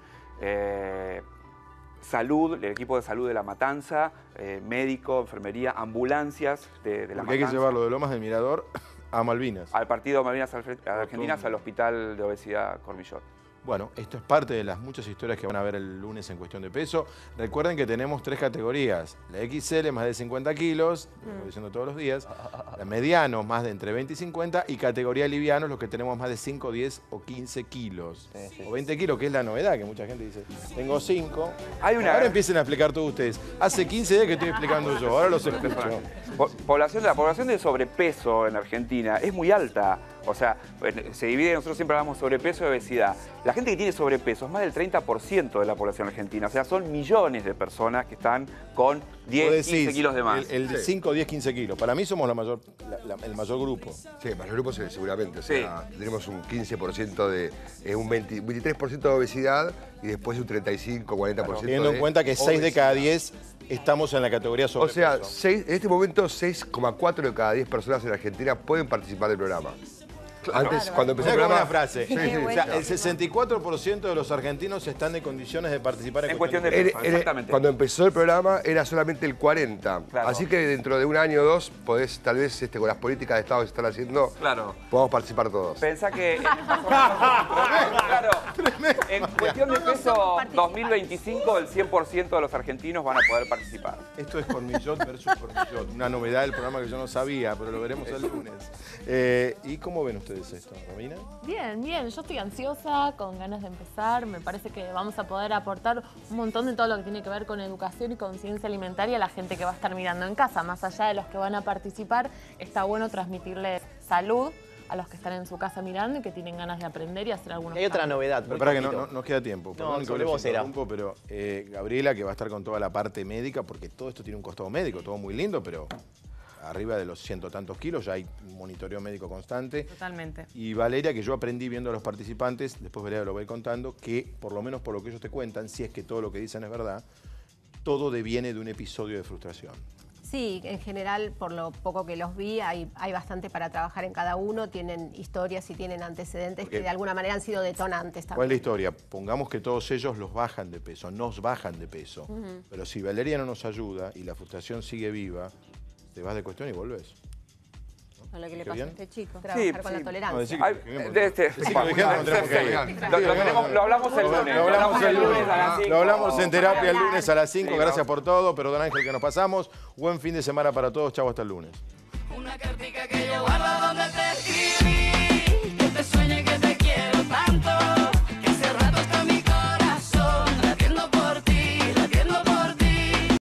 salud, el equipo de salud de La Matanza, médico, enfermería, ambulancias de La Matanza. Porque hay que llevarlo de Lomas del Mirador a Malvinas. Al partido Malvinas Argentinas, al Hospital de Obesidad Cormillot. Bueno, esto es parte de las muchas historias que van a ver el lunes en cuestión de peso. Recuerden que tenemos 3 categorías. La XL, más de 50 kilos, lo estoy diciendo todos los días. La medianos, más de entre 20 y 50. Y categoría livianos, los que tenemos más de 5, 10 o 15 kilos. O 20 kilos, que es la novedad, que mucha gente dice, tengo 5. Ahora empiecen a explicar todos ustedes. Hace 15 días que estoy explicando yo, ahora los escucho. La población de sobrepeso en Argentina es muy alta. O sea, se divide, nosotros siempre hablamos sobrepeso y obesidad. La gente que tiene sobrepeso es más del 30% de la población argentina. O sea, son millones de personas que están con 10, 15 kilos de más. El de 5, 10, 15 kilos. Para mí somos el mayor grupo. Sí, el mayor grupo seguramente. O sea, tenemos un 15% un 23% de obesidad y después un 35, 40%. Teniendo en cuenta que 6 de cada 10 estamos en la categoría sobrepeso. O sea, en este momento 6,4 de cada 10 personas en Argentina pueden participar del programa. Antes, cuando empezó el programa... Una frase. O sea, el 64% de los argentinos están en condiciones de participar en cuestión de peso. Exactamente. Cuando empezó el programa era solamente el 40%. Claro. Así que dentro de un año o 2 podés, tal vez, con las políticas de Estado que se están haciendo, podamos participar todos. Pensá que... claro, en cuestión de peso 2025, el 100% de los argentinos van a poder participar. Esto es Cormillot versus Cormillot. Una novedad del programa que yo no sabía, pero lo veremos el lunes. ¿Y cómo ven ustedes esto, Romina? Bien, bien. Yo estoy ansiosa, con ganas de empezar. Me parece que vamos a poder aportar un montón de todo lo que tiene que ver con educación y conciencia alimentaria a la gente que va a estar mirando en casa. Más allá de los que van a participar, está bueno transmitirles salud a los que están en su casa mirando y que tienen ganas de aprender y hacer algunos Hay otra cambios. novedad. Pero para que no nos queda tiempo. No, sobre vos era. Pero Gabriela, que va a estar con toda la parte médica, porque todo esto tiene un costado médico, todo muy lindo, pero... arriba de los 100 tantos kilos, ya hay un monitoreo médico constante. Totalmente. Y Valeria, que yo aprendí viendo a los participantes, después Valeria lo voy contando, que por lo menos por lo que ellos te cuentan, si es que todo lo que dicen es verdad, todo deviene de un episodio de frustración. Sí, en general, por lo poco que los vi, hay bastante para trabajar en cada uno. Tienen historias y tienen antecedentes que de alguna manera han sido detonantes también. ¿Cuál es la historia? Pongamos que todos ellos los bajan de peso, nos bajan de peso. Pero si Valeria no nos ayuda y la frustración sigue viva, te vas de cuestión y volvés. A lo que le pasa a este chico. Sí, Trabajar con la tolerancia. Lo hablamos el lunes. Lo hablamos en terapia el lunes a las 5. Gracias por todo. Pero don Ángel, que nos pasamos. Buen fin de semana para todos. Chau, hasta el lunes. Una cartica que yo guardo